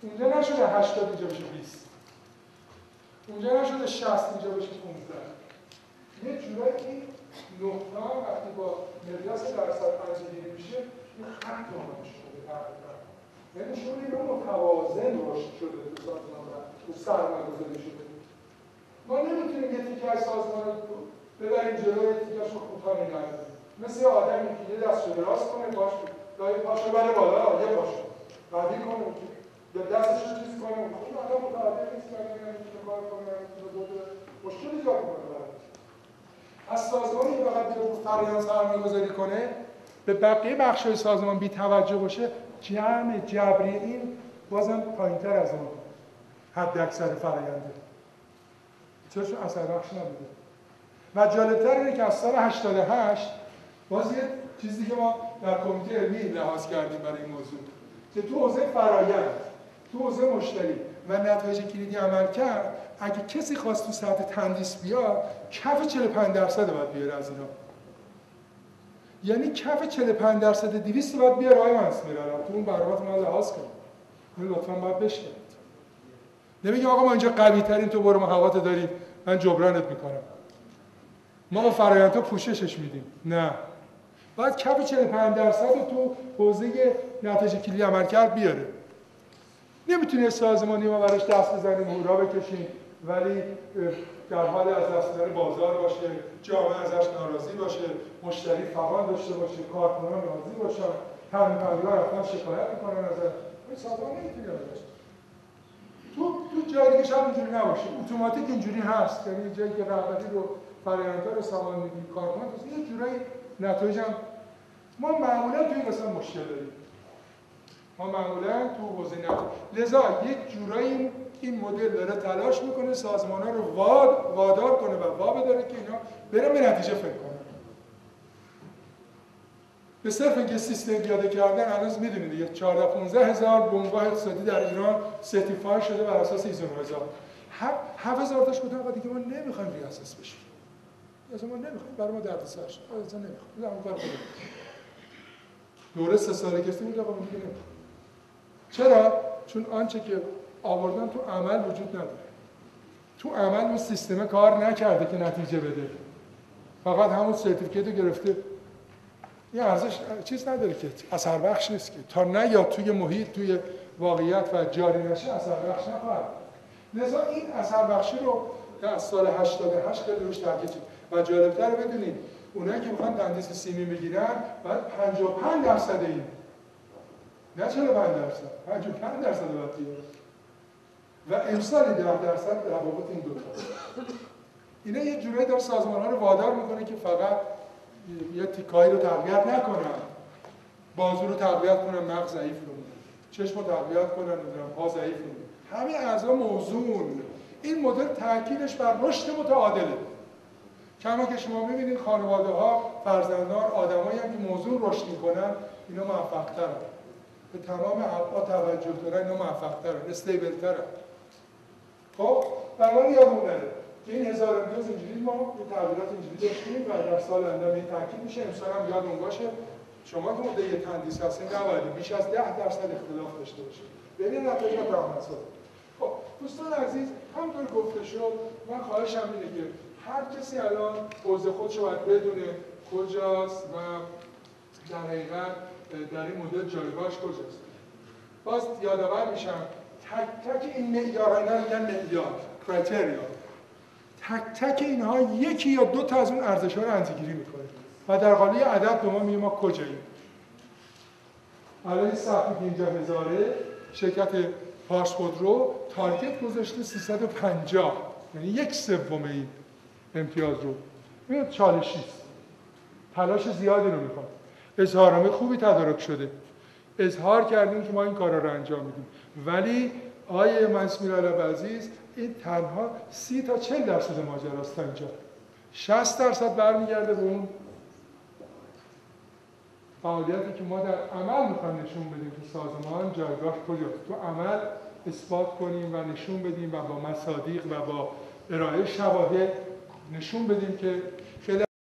اونجا نشده 80 اینجا بشه 20. اونجا نشده 60 اینجا بشه 15. یه جورایی این نقطه ها وقتی با مقیاس درصد اندازه‌گیری میشه یه خط اومده شده تقریبا. یعنی شما یه متوازن رشد شده تو سازمان و تو سرمایه‌گذاری شده. ما نمیتونیم یه تیکه از سازمان رو ببریم جلو، یه تیکه‌اش رو کوتاه نگه داریم. مثل یه آدمی که یه دستشو دراز کنه، یه پاشو بره بالا، یه پاشو قوی کنه، یا دستش رو چیز کنه، خب آدم متعادل نیست که نمیتونه کار کنه، مشکل ایجاد می‌کنه براش. از سازمانی که فقط به فرآیند سرمایه‌گذاری کنه، به بقیه بخش‌های سازمان بی توجه باشه، جمع جبری این بازم پایین‌تر از اون حد اکثر فراینده. چرا؟ چون اثر بخش نبوده. و جالب‌تر اینه که از سال 88 باز یه چیزی که ما در کمیته علمی لحاظ کردیم برای این موضوع، که تو حوزه فرآیند، تو حوزه مشتری و نتایج کلیدی عمل کرد، اگه کسی خواست تو سطح تندیس بیاد، کف 45% باید بیاره از اینا. یعنی کف 45% 200 باید بیاره آقای منصوری‌علی. تو اون برنامه ما لحاظ کنید. این لطفاً باید بشکنید. نمیگه آقا ما اینجا قوی‌ترین، تو برو محوات داری، من جبرانت میکنم. ما با فرآیندها پوششش میدیم. نه. باید کف 45% رو تو حوزه نتایج کلیدی عمل کرد بیاره. نمیتونه سازمانی ما براش دست بزنیم، هورا بکشیم، ولی در حال از دست دادن بازار باشه، جامعه ازش ناراضی باشه، مشتری فعال داشته باشه، کارکنان راضی باشن، تامین کنندگان رفتن شکایت میکنن ازش. این سازمان نمیتونه ازش. تو جای دیگه شاید اینجوری نباشه. اتوماتیک اینجوری هست. یعنی جایی که رغبتی رو فرآیندها رو سامان میدیم، کارکنان تو یه جورایی نتایج هم ما معمولا توی قسمت مشکل داریم. ما معمولا تو حوزه لذا یک جورایی این مدل داره تلاش میکنه سازمان‌ها رو وادار کنه و وابداره که اینا برن به نتیجه فکر کنن. به صرف اینکه سیستم پیاده کردن، هنوز میدونید دیگه 14-15 هزار بنگاه اقتصادی در ایران سرتیفای شده بر اساس ایزو 9000. 7000 تاش گفتن آقا دیگه ما نمیخوایم ریاسس بشیم. اصلا ما نمیخوایم، برای ما دردسر شد. اصلا نمیخوایم. اون کار کنیم. دوره 3 ساله کسی بود آقا میگه نمیخوایم. چرا؟ چون آنچه که آوردن تو عمل وجود نداره. تو عمل اون سیستم کار نکرده که نتیجه بده. فقط همون سرتیفیکیت رو گرفته. این ارزش چیز نداره که اثر بخش نیست که تا نیاد توی محیط، توی واقعیت و جاری نشه اثر بخش نخواهد. لذا این اثر بخشی رو از سال 88 خیلی روش تاکید شد. و جالب‌تر بدونید اونایی که میخوان تندیس سیمی بگیرن باید 55% این، نه 45%، 55% باید بیاره. و امسال 10% روابط این دوتا. اینا یه جورایی داره سازمان‌ها رو وادار میکنه که فقط یه تیکایی رو تقویت نکنن، بازو رو تقویت کنن، مغز ضعیف رو میدن، چشم رو تقویت کنن، پا ضعیف رو میدن. همین اعضا موزون. این مدل تاکیدش بر رشد متعادله. کما که شما می‌بینید خانواده‌ها، فرزندان، آدمایی هم که موزون رشد میکنن، اینا موفق‌ترن. به تمام ابعاد توجه دارن، اینا موفق‌ترن، استیبل‌ترن. خب، برای یادمون نره که این 1000 امتیاز اینجوری ما یه تغییرات اینجوری داشتیم و در سال آینده این تاکید میشه. امسال هم یادمون باشه شما که مدعی تندیس هستین نباید بیش از 10% اختلاف داشته باشید. ببین نتایج درآمدزا. خب دوستان عزیز، همونطور گفته شد، من خواهشم اینه که هر کسی الان حوزه خودش رو باید بدونه کجاست و در حقیقت در این مدل جایگاهش کجاست. باز یادآور میشم تک تک این معیارها، اینا رو میگن معیار، کرایتریا. تک تک اینها یکی یا دو تا از اون ارزش‌ها رو اندازه‌گیری می‌کنه و در قالب عدد به ما میگه ما کجاییم. الان این صفحه که اینجا هزاره، شرکت پارس خودرو تارگت گذاشته 350، یعنی 1/3 این امتیاز رو. این چالشی است. تلاش زیادی رو می‌خواد. اظهارنامه خوبی تدارک شده. اظهار کردیم که ما این کارا رو انجام میدیم. ولی آقای منصوری‌علی عزیز، این تنها 30 تا 40% ماجراست تا اینجا. 60% برمیگرده به اون فعالیتی که ما در عمل میخوایم نشون بدیم تو سازمان جایگاه کجاست. تو عمل اثبات کنیم و نشون بدیم و با مصادیق و با ارائه شواهد نشون بدیم که